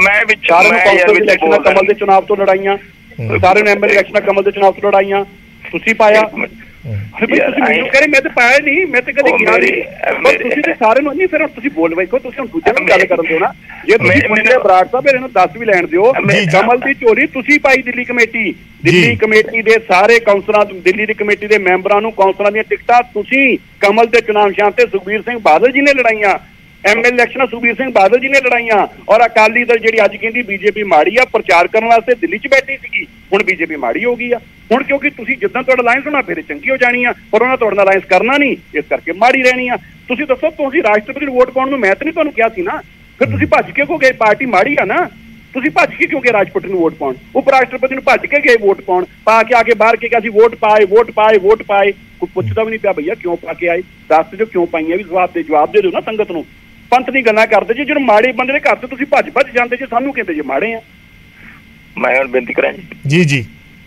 ਕਮਲ ਦੇ ਚੁਣਾਵ ਤੋਂ ਲੜਾਈਆਂ, ਸਾਰੇ ਨੇ ਐਮਐਲਏ ਇਲੈਕਸ਼ਨਾਂ ਕਮਲ ਦੇ ਚੁਣਾਵ ਤੋਂ ਲੜਾਈਆਂ, ਤੁਸੀਂ ਪਾਇਆ। ਮੈਨੂੰ ਕਹਿੰਦੇ ਮੈਂ ਤਾਂ ਪਾਇਆ ਨਹੀਂ, ਮੈਂ ਤਾਂ ਕਦੇ ਗਿਆ ਨਹੀਂ। ਤੁਸੀਂ ਤੇ ਸਾਰੇ ਨੂੰ ਨਹੀਂ, ਫਿਰ ਤੁਸੀਂ ਬੋਲ ਵੇਖੋ, ਤੁਸੀਂ ਹੁਣ ਦੂਜੇ ਨੂੰ ਗੱਲ ਕਰਨ ਦਿਓ ਨਾ। ਜੇ ਤੁਸੀਂ ਪੁੱਛਦੇ ਬਰਾੜ ਸਾਹਿਬ ਇਹਨੂੰ ਦੱਸ ਵੀ ਲੈਣ ਦਿਓ, ਕਮਲ ਦੀ ਝੋਲੀ ਤੁਸੀਂ ਪਾਈ ਦਿੱਲੀ ਕਮੇਟੀ, ਦਿੱਲੀ ਕਮੇਟੀ ਦੇ ਸਾਰੇ ਕਾਉਂਸਲਰਾਂ, ਦਿੱਲੀ ਦੀ ਕਮੇਟੀ ਦੇ ਮੈਂਬਰਾਂ ਨੂੰ ਕਾਉਂਸਲਰਾਂ ਦੀਆਂ ਟਿਕਟਾਂ ਤੁਸੀਂ ਕਮਲ ਦੇ ਚੁਣਾਵ ਨਿਸ਼ਾਨ ਤੇ ਸੁਖਬੀਰ ਸਿੰਘ ਬਾਦਲ ਜੀ ਨੇ ਲੜਾਈਆਂ, ਐਮਐਲਏ ਇਲੈਕਸ਼ਨਾਂ ਸੁਖਬੀਰ ਸਿੰਘ ਬਾਦਲ ਜੀ ਨੇ ਲੜਾਈਆਂ। ਔਰ ਅਕਾਲੀ ਦਲ ਜਿਹੜੀ ਅੱਜ ਕਹਿੰਦੀ ਬੀਜੇਪੀ ਮਾੜੀ ਆ, ਪ੍ਰਚਾਰ ਕਰਨ ਵਾਸਤੇ ਦਿੱਲੀ 'ਚ ਬੈਠੀ ਸੀਗੀ, ਹੁਣ ਬੀਜੇਪੀ ਮਾੜੀ ਹੋ ਗਈ ਆ। ਹੁਣ ਕਿਉਂਕਿ ਤੁਸੀਂ ਜਿੱਦਾਂ ਤੁਹਾਡਾ ਅਲਾਇੰਸ ਹੋਣਾ ਫਿਰ ਚੰਗੀ ਹੋ ਜਾਣੀ ਆ, ਪਰ ਉਹਨਾਂ ਤੁਹਾਡੇ ਨਾਲ ਅਲਾਇੰਸ ਕਰਨਾ ਨਹੀਂ, ਇਸ ਕਰਕੇ ਮਾੜੀ ਰਹਿਣੀ ਆ। ਤੁਸੀਂ ਦੱਸੋ, ਤੁਸੀਂ ਰਾਸ਼ਟਰਪਤੀ ਨੂੰ ਵੋਟ ਪਾਉਣ ਨੂੰ ਮੈਂ ਤਾਂ ਨਹੀਂ ਤੁਹਾਨੂੰ ਕਿਹਾ ਸੀ ਨਾ, ਫਿਰ ਤੁਸੀਂ ਭੱਜ ਕੇ ਕਿਉਂ ਗਏ? ਪਾਰਟੀ ਮਾੜੀ ਆ ਨਾ, ਤੁਸੀਂ ਭੱਜ ਕੇ ਕਿਉਂ ਗਏ ਰਾਸ਼ਟਰਪਤੀ ਨੂੰ ਵੋਟ ਪਾਉਣ? ਉਪ ਰਾਸ਼ਟਰਪਤੀ ਨੂੰ ਭੱਜ ਕੇ ਗਏ ਵੋਟ ਪਾਉਣ, ਪਾ ਕੇ ਆ ਕੇ ਬਾਹਰ ਕੇ ਕਿਹਾ ਸੀ ਵੋਟ ਪਾਏ। ਕੋਈ ਪੁੱਛਦਾ ਵੀ ਨਹੀਂ ਪਿਆ ਭਈਆ ਕਿਉਂ ਪਾ ਕੇ ਆਏ, ਦੱਸ ਦਿਓ ਕਿਉਂ ਪਾਈਆਂ, ਵੀ ਜਵਾਬ ਦੇ ਦਿਓ ਨਾ ਸੰਗਤ ਨੂੰ। ਪੰਥ ਦੀ ਗੱਲਾਂ ਕਰਦੇ ਜੀ, ਜਦੋਂ ਮਾੜੇ ਬੰਦੇ ਦੇ ਘਰ ਤੇ ਤੁਸੀਂ ਭੱਜ ਜਾਂਦੇ ਜੀ, ਸਾਨੂੰ ਕਹਿੰਦੇ ਜੀ ਮਾੜੇ ਆ। ਮੈਂ ਹੁਣ ਬੇਨਤੀ ਕਰਾਂ ਜੀ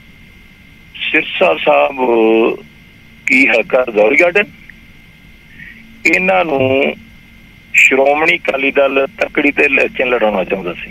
ਸਿਰਸਾ ਸਾਹਿਬ ਕੀ ਹਲਕਾ ਜ਼ੌਰੀ ਗਾਰਡਨ, ਇਹਨਾਂ ਨੂੰ ਸ਼੍ਰੋਮਣੀ ਅਕਾਲੀ ਦਲ ਤੱਕੜੀ ਤੇ ਇਲੈਕਸ਼ਨ ਲੜਾਉਣਾ ਚਾਹੁੰਦਾ ਸੀ।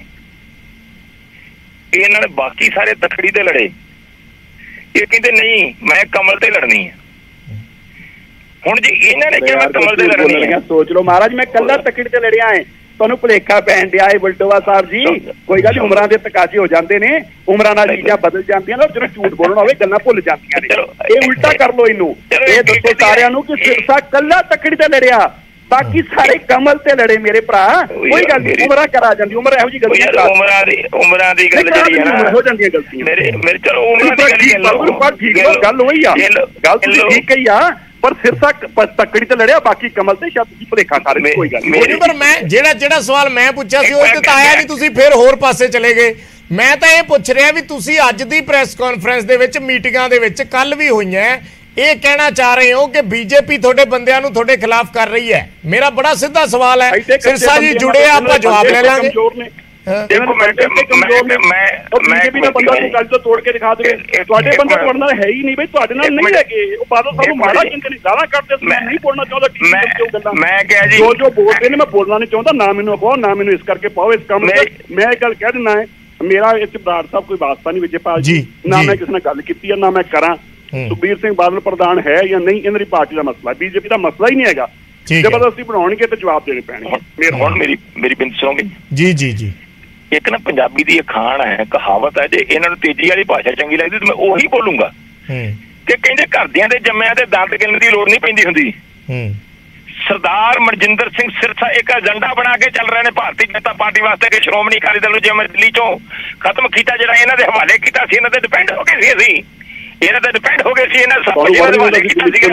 ਇਹਨਾਂ ਨੇ ਬਾਕੀ ਸਾਰੇ ਤੱਕੜੀ ਤੇ ਲੜੇ, ਇਹ ਕਹਿੰਦੇ ਨਹੀਂ ਮੈਂ ਕਮਲ ਤੇ ਲੜਨੀ ਹੈ। ਹੁਣ ਜੀ ਇਹਨਾਂ ਨੇ ਕਿਹਾ ਕਮਲ ਤੇ ਲੜਨੀ ਹੈ, ਸੋਚ ਲਓ ਮਹਾਰਾਜ, ਮੈਂ ਕੱਲਾ ਤੱਕੜੀ ਤੇ ਲੜਿਆ ਹੈ, ਤੁਹਾਨੂੰ ਭੁਲੇਖਾ ਪੈਣ ਡਿਆ ਹੈ ਬਲਟੋਆ ਸਾਹਿਬ ਜੀ। ਕੋਈ ਗੱਲ ਨੀ, ਉਮਰਾਂ ਦੇ ਤਕਾਜ਼ੇ ਹੋ ਜਾਂਦੇ ਨੇ, ਉਮਰਾਂ ਨਾਲ ਚੀਜ਼ਾਂ ਬਦਲ ਜਾਂਦੀਆਂ ਨੇ, ਜਦੋਂ ਝੂਠ ਬੋਲਣਾ ਹੋਵੇ ਗੱਲਾਂ ਭੁੱਲ ਜਾਂਦੀਆਂ ਨੇ। ਇਹ ਉਲਟਾ ਕਰ ਲੋ ਇਹਨੂੰ, ਇਹ ਦੱਸੋ ਸਾਰਿਆਂ ਨੂੰ ਕਿ ਸਿਰਸਾ ਕੱਲਾ ਤੱਕੜੀ ਤੇ ਲੜਿਆ, ਬਾਕੀ ਸਾਰੇ ਕਮਲ ਤੇ ਲੜੇ ਮੇਰੇ ਭਰਾ। ਕੋਈ ਗੱਲ ਨੀ, ਉਮਰਾਂ ਕਰਾ ਜਾਂਦੀ, ਉਮਰ ਇਹੋ ਜਿਹੀ ਗਲਤੀ ਉਮਰਾਂ ਦੀ ਗੱਲ ਜਿਹੜੀ ਹੈ ਹੋ ਜਾਂਦੀਆਂ ਗਲਤੀਆਂ ਮੇਰੇ ਚਲੋ ਉਮਰਾਂ ਦੀ ਗੱਲ ਹੋਈ ਆ, ਗੱਲ ਤੁਸੀਂ ਠੀਕ ਕਹੀ ਆ, ਪਰ ਸਿਰਸਾ ਤੱਕੜੀ ਤੇ ਲੜਿਆ, ਬਾਕੀ ਕਮਲ ਤੇ ਸ਼ਾਇਦ ਤੁਸੀਂ ਭੁਲੇਖਾ ਕਰ ਰਹੇ। ਕੋਈ ਗੱਲ ਨਹੀਂ, ਪਰ ਮੈਂ ਜਿਹੜਾ ਸਵਾਲ ਮੈਂ ਪੁੱਛਿਆ ਸੀ ਉਹ ਤਾਂ ਆਇਆ ਨਹੀਂ, ਤੁਸੀਂ ਫਿਰ ਹੋਰ ਪਾਸੇ ਚਲੇ ਗਏ। ਮੈਂ ਤਾਂ ਇਹ ਪੁੱਛ ਰਿਹਾ ਵੀ ਤੁਸੀਂ ਅੱਜ ਦੀ ਪ੍ਰੈਸ ਕਾਨਫਰੰਸ ਦੇ ਵਿੱਚ, ਮੀਟਿੰਗਾਂ ਦੇ ਵਿੱਚ ਕੱਲ ਵੀ ਹੋਈਆਂ, ਇਹ ਕਹਿਣਾ ਚਾਹ ਰਹੇ ਹੋ ਕਿ ਬੀਜੇਪੀ ਤੁਹਾਡੇ ਬੰਦਿਆਂ ਨੂੰ ਤੁਹਾਡੇ ਖਿਲਾਫ ਕਰ ਰਹੀ ਹੈ? ਮੇਰਾ ਬੜਾ ਸਿੱਧਾ ਸਵਾਲ ਹੈ। ਸਿਰਸਾ ਜੀ ਜੁੜੇ, ਆਪਾਂ ਜਵਾਬ ਲੈ ਲਾਂਗੇ। ਦੇਖੋ ਮੈਂ ਬੀਜੇਪੀ ਦਾ ਬੰਦਾ ਨੂੰ ਗੱਲ ਤੋਂ ਤੋੜ ਕੇ ਦਿਖਾ ਦੇਵੇ, ਤੁਹਾਡੇ ਬੰਦੇ ਤੁਹਾਡੇ ਨਾਲ ਹੈ ਹੀ ਨਹੀਂ ਬਈ, ਤੁਹਾਡੇ ਨਾਲ ਨਹੀਂ ਹੈਗੇ। ਉਹ ਬਾਦਲ ਸਾਹਿਬ ਨੂੰ ਮਾੜਾ ਕਹਿੰਦੇ ਨੇ, ਗਾਲਾਂ ਕੱਢਦੇ, ਮੈਂ ਨਹੀਂ ਬੋਲਣਾ ਚਾਹੁੰਦਾ। ਮੈਂ ਕਿਹਾ ਜੀ ਜੋ ਬੋਲਦੇ ਨੇ ਮੈਂ ਬੋਲਣਾ ਨਹੀਂ ਚਾਹੁੰਦਾ, ਨਾ ਮੈਨੂੰ ਕਹੋ, ਨਾ ਮੈਨੂੰ ਇਸ ਕਰਕੇ ਪਾਓ ਇਸ ਕੰਮ ਤੇ। ਮੈਂ ਇਹ ਗੱਲ ਕਹਿ ਦਿੰਦਾ ਹੈ, ਮੇਰਾ ਇਸ ਬਰਾੜ ਸਾਹਿਬ ਕੋਈ ਵਾਸਤਾ ਨਹੀਂ ਵਿਜੇਪਾਲ ਜੀ, ਨਾ ਮੈਂ ਕਿਸੇ ਨਾਲ ਗੱਲ ਕੀਤੀ ਹੈ, ਨਾ ਮੈਂ ਕਰਾਂ। ਸੁਖਬੀਰ ਸਿੰਘ ਬਾਦਲ ਪ੍ਰਧਾਨ ਹੈ ਜਾਂ ਨਹੀਂ, ਇਹਨਾਂ ਦੀ ਪਾਰਟੀ ਦਾ ਮਸਲਾ, ਬੀਜੇਪੀ ਦਾ ਮਸਲਾ ਹੀ ਨਹੀਂ ਹੈਗਾ। ਜ਼ਬਰਦਸਤੀ ਬਣਾਉਣਗੇ ਤੇ ਜਵਾਬ ਦੇਣੇ ਪੈਣਗੇ। ਹੁਣ ਮੇਰੀ ਬੇਨਤੀ ਸੁਣੋਗੇ ਜੀ। ਇੱਕ ਨਾ ਪੰਜਾਬੀ ਦੀ ਅਖਾਣ ਹੈ, ਕਹਾਵਤ ਹੈ, ਜੇ ਇਹਨਾਂ ਨੂੰ ਤੇਜ਼ੀ ਵਾਲੀ ਭਾਸ਼ਾ ਚੰਗੀ ਲੱਗਦੀ ਤਾਂ ਮੈਂ ਉਹੀ ਬੋਲੂੰਗਾ ਕਿ ਕਹਿੰਦੇ ਘਰਦਿਆਂ ਦੇ ਜੰਮਿਆਂ ਦੇ ਦੰਦ ਗਿਣਨ ਦੀ ਲੋੜ ਨਹੀਂ ਪੈਂਦੀ ਹੁੰਦੀ। ਸਰਦਾਰ ਮਨਜਿੰਦਰ ਸਿੰਘ ਸਿਰਸਾ ਇੱਕ ਏਜੰਡਾ ਬਣਾ ਕੇ ਚੱਲ ਰਹੇ ਨੇ ਭਾਰਤੀ ਜਨਤਾ ਪਾਰਟੀ ਵਾਸਤੇ ਕਿ ਸ਼੍ਰੋਮਣੀ ਅਕਾਲੀ ਦਲ ਨੂੰ ਜਿਵੇਂ ਦਿੱਲੀ ਚੋਂ ਖਤਮ ਕੀਤਾ, ਜਿਹੜਾ ਇਹਨਾਂ ਦੇ ਹਵਾਲੇ ਕੀਤਾ ਸੀ, ਇਹਨਾਂ ਤੇ ਡਿਪੈਂਡ ਹੋ ਗਏ ਸੀ, ਇਹਨਾਂ ਤੇ ਡਿਪੈਂਡ ਹੋ ਗਏ ਸੀ, ਇਹਨਾਂ ਸਭ ਕੁਝ ਹਵਾਲੇ ਕੀਤਾ ਸੀਗਾ।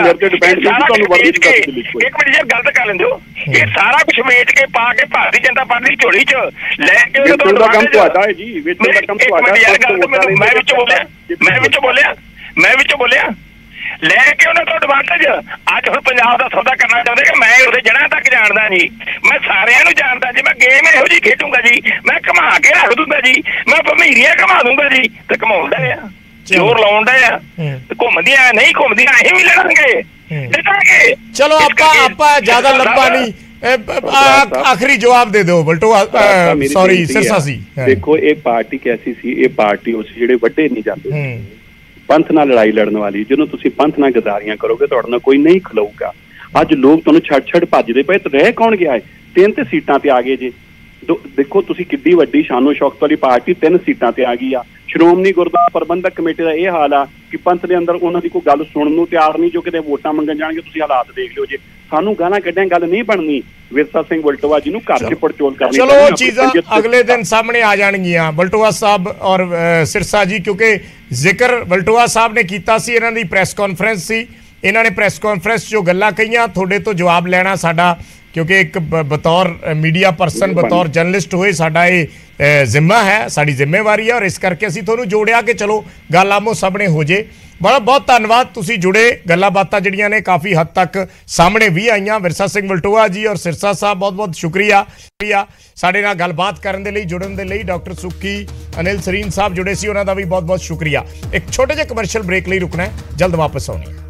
ਇੱਕ ਮਿੰਟ ਯਾਰ, ਗੱਲ ਤਾਂ ਕਰ ਲੈਂਦੇ ਹੋ। ਇਹ ਸਾਰਾ ਕੁਝ ਵੇਚ ਕੇ ਪਾ ਕੇ ਭਾਰਤੀ ਜਨਤਾ ਪਾਰਟੀ ਦੀ ਝੋਲੀ ਚ ਲੈ ਕੇ ਕੰਮ ਤੁਹਾਡਾ ਹੈ ਜੀ, ਮੈਂ ਵਿੱਚ ਬੋਲਿਆ ਮੈਂ ਵਿੱਚੋਂ ਬੋਲਿਆ ਲੈ ਕੇ ਉਹਨਾਂ ਤੋਂ ਐਡਵਾਂਟੇਜ। ਅੱਜ ਹੁਣ ਪੰਜਾਬ ਦਾ ਸੌਦਾ ਕਰਨਾ ਚਾਹੁੰਦੇ ਕਿ ਮੈਂ ਉਹਦੇ ਜੜ੍ਹਾਂ ਤੱਕ ਜਾਣਦਾ ਜੀ, ਮੈਂ ਸਾਰਿਆਂ ਨੂੰ ਜਾਣਦਾ ਜੀ, ਮੈਂ ਗੇਮ ਇਹੋ ਜਿਹੀ ਖੇਡੂੰਗਾ ਜੀ, ਮੈਂ ਘੁਮਾ ਕੇ ਰੱਖ ਦੂੰਗਾ ਜੀ, ਮੈਂ ਭਮੀਰੀਆਂ ਘੁਮਾ ਦੂੰਗਾ ਜੀ। ਤੇ ਘੁਮਾਉਂਦਾ ਆ, ਜ਼ੋਰ ਲਾਉਂਦਾ ਆ, ਘੁੰਮਦੀਆਂ ਨਹੀਂ ਘੁੰਮਦੀਆਂ ਅਸੀਂ ਵੀ ਲੜਾਂਗੇ ਜਿੱਤਾਂਗੇ। ਚਲੋ ਆਪਾਂ ਜ਼ਿਆਦਾ ਲੰਬਾ ਨਹੀਂ, ਆਖਰੀ ਜਵਾਬ ਦੇ ਦਿਓ ਬਲਟੋਆ, ਸੌਰੀ ਸਿਰਸਾ ਸੀ। ਦੇਖੋ ਇਹ ਪਾਰਟੀ ਕੈਸੀ ਸੀ, ਇਹ ਪਾਰਟੀ ਉਸ ਜਿਹੜੇ ਵੱਡੇ ਨਹੀਂ ਜਾਂਦੇ, ਪੰਥ ਨਾਲ ਲੜਾਈ ਲੜਨ ਵਾਲੀ। ਜਦੋਂ ਤੁਸੀਂ ਪੰਥ ਨਾਲ ਗਦਾਰੀਆਂ ਕਰੋਗੇ ਤੁਹਾਡੇ ਨਾਲ ਕੋਈ ਨਹੀਂ ਖਲੋਊਗਾ। ਅੱਜ ਲੋਕ ਤੁਹਾਨੂੰ ਛੱਡ ਭੱਜਦੇ ਪਏ ਤੇ ਰਹਿ ਕੌਣ ਗਿਆ ਹੈ? 3 ਤੇ ਸੀਟਾਂ ਤੇ ਆ ਗਏ ਜੇ। ਦੇਖੋ ਤੁਸੀਂ ਕਿੱਡੀ ਵੱਡੀ ਸ਼ਾਨੋ ਸ਼ੌਕਤ ਵਾਲੀ ਪਾਰਟੀ 3 ਸੀਟਾਂ ਤੇ ਆ ਗਈ ਆ। ਸ਼੍ਰੋਮਣੀ ਗੁਰਦੁਆਰਾ ਪ੍ਰਬੰਧਕ ਕਮੇਟੀ ਦਾ ਇਹ ਹਾਲ ਆ ਕਿ ਪੰਥ ਦੇ ਅੰਦਰ ਉਹਨਾਂ ਦੀ ਕੋਈ ਗੱਲ ਸੁਣਨ ਨੂੰ ਤਿਆਰ ਨਹੀਂ, ਜੋ ਕਿਤੇ ਵੋਟਾਂ ਮੰਗਣ ਜਾਣਗੇ। ਤੁਸੀਂ ਹਾਲਾਤ ਦੇਖ ਲਿਓ ਜੇ। ਸਾਨੂੰ ਗਾਲਾਂ ਕੱਢਿਆ ਗੱਲ ਨਹੀਂ ਬਣਨੀ। ਵਿਰਸਾ ਸਿੰਘ ਵਲਟੋਆ ਜੀ ਨੂੰ ਘਰ 'ਚ ਪੜਚੋਲ ਕਰਨੀ। ਚਲੋ ਉਹ ਚੀਜ਼ਾਂ ਅਗਲੇ ਦਿਨ ਸਾਹਮਣੇ ਆ ਜਾਣਗੀਆਂ ਬਲਟੋਆ ਸਾਹਿਬ ਔਰ ਸਿਰਸਾ ਜੀ, ਕਿਉਂਕਿ ਜ਼ਿਕਰ ਬਲਟੋਆ ਸਾਹਿਬ ਨੇ ਕੀਤਾ ਸੀ, ਇਹਨਾਂ ਦੀ ਪ੍ਰੈਸ ਕਾਨਫਰੰਸ ਸੀ, ਇਹਨਾਂ ਨੇ ਪ੍ਰੈਸ ਕਾਨਫਰੰਸ 'ਚ ਜੋ ਗੱਲਾਂ ਕਹੀਆਂ ਤੁਹਾਡੇ ਤੋਂ ਜਵਾਬ ਲੈਣਾ ਸਾਡਾ, ਕਿਉਂਕਿ ਇੱਕ ਬਤੌਰ ਮੀਡੀਆ ਪਰਸਨ, ਬਤੌਰ ਜਰਨਲਿਸਟ ਹੋਏ ਸਾਡਾ ਇਹ ਜ਼ਿੰਮਾ ਹੈ, ਸਾਡੀ ਜ਼ਿੰਮੇਵਾਰੀ ਹੈ, ਔਰ ਇਸ ਕਰਕੇ ਅਸੀਂ ਤੁਹਾਨੂੰ ਜੋੜਿਆ ਕਿ ਚਲੋ ਗੱਲ ਆਮੋ ਸਾਹਮਣੇ ਹੋ ਜੇ। ਬੜਾ ਬਹੁਤ ਧੰਨਵਾਦ, ਤੁਸੀਂ ਜੁੜੇ। ਗੱਲਾਂ ਬਾਤਾਂ ਜਿਹੜੀਆਂ ਨੇ ਕਾਫੀ ਹੱਦ ਤੱਕ ਸਾਹਮਣੇ ਵੀ ਆਈਆਂ। ਵਿਰਸਾ ਸਿੰਘ ਵਲਟੋਆ ਜੀ ਔਰ ਸਿਰਸਾ ਸਾਹਿਬ ਬਹੁਤ ਬਹੁਤ ਸ਼ੁਕਰੀਆ ਸਾਡੇ ਨਾਲ ਗੱਲਬਾਤ ਕਰਨ ਦੇ ਲਈ, ਜੁੜਨ ਦੇ ਲਈ। ਡਾਕਟਰ ਸੁੱਕੀ, ਅਨਿਲ ਸਰੀਨ ਸਾਹਿਬ ਜੁੜੇ ਸੀ, ਉਹਨਾਂ ਦਾ ਵੀ ਬਹੁਤ ਬਹੁਤ ਸ਼ੁਕਰੀਆ। ਇੱਕ ਛੋਟੇ ਜਿਹੇ ਕਮਰਸ਼ੀਅਲ ਬ੍ਰੇਕ ਲਈ ਰੁਕਣਾ ਹੈ, ਜਲਦ ਵਾਪਸ ਆਉਣੀ।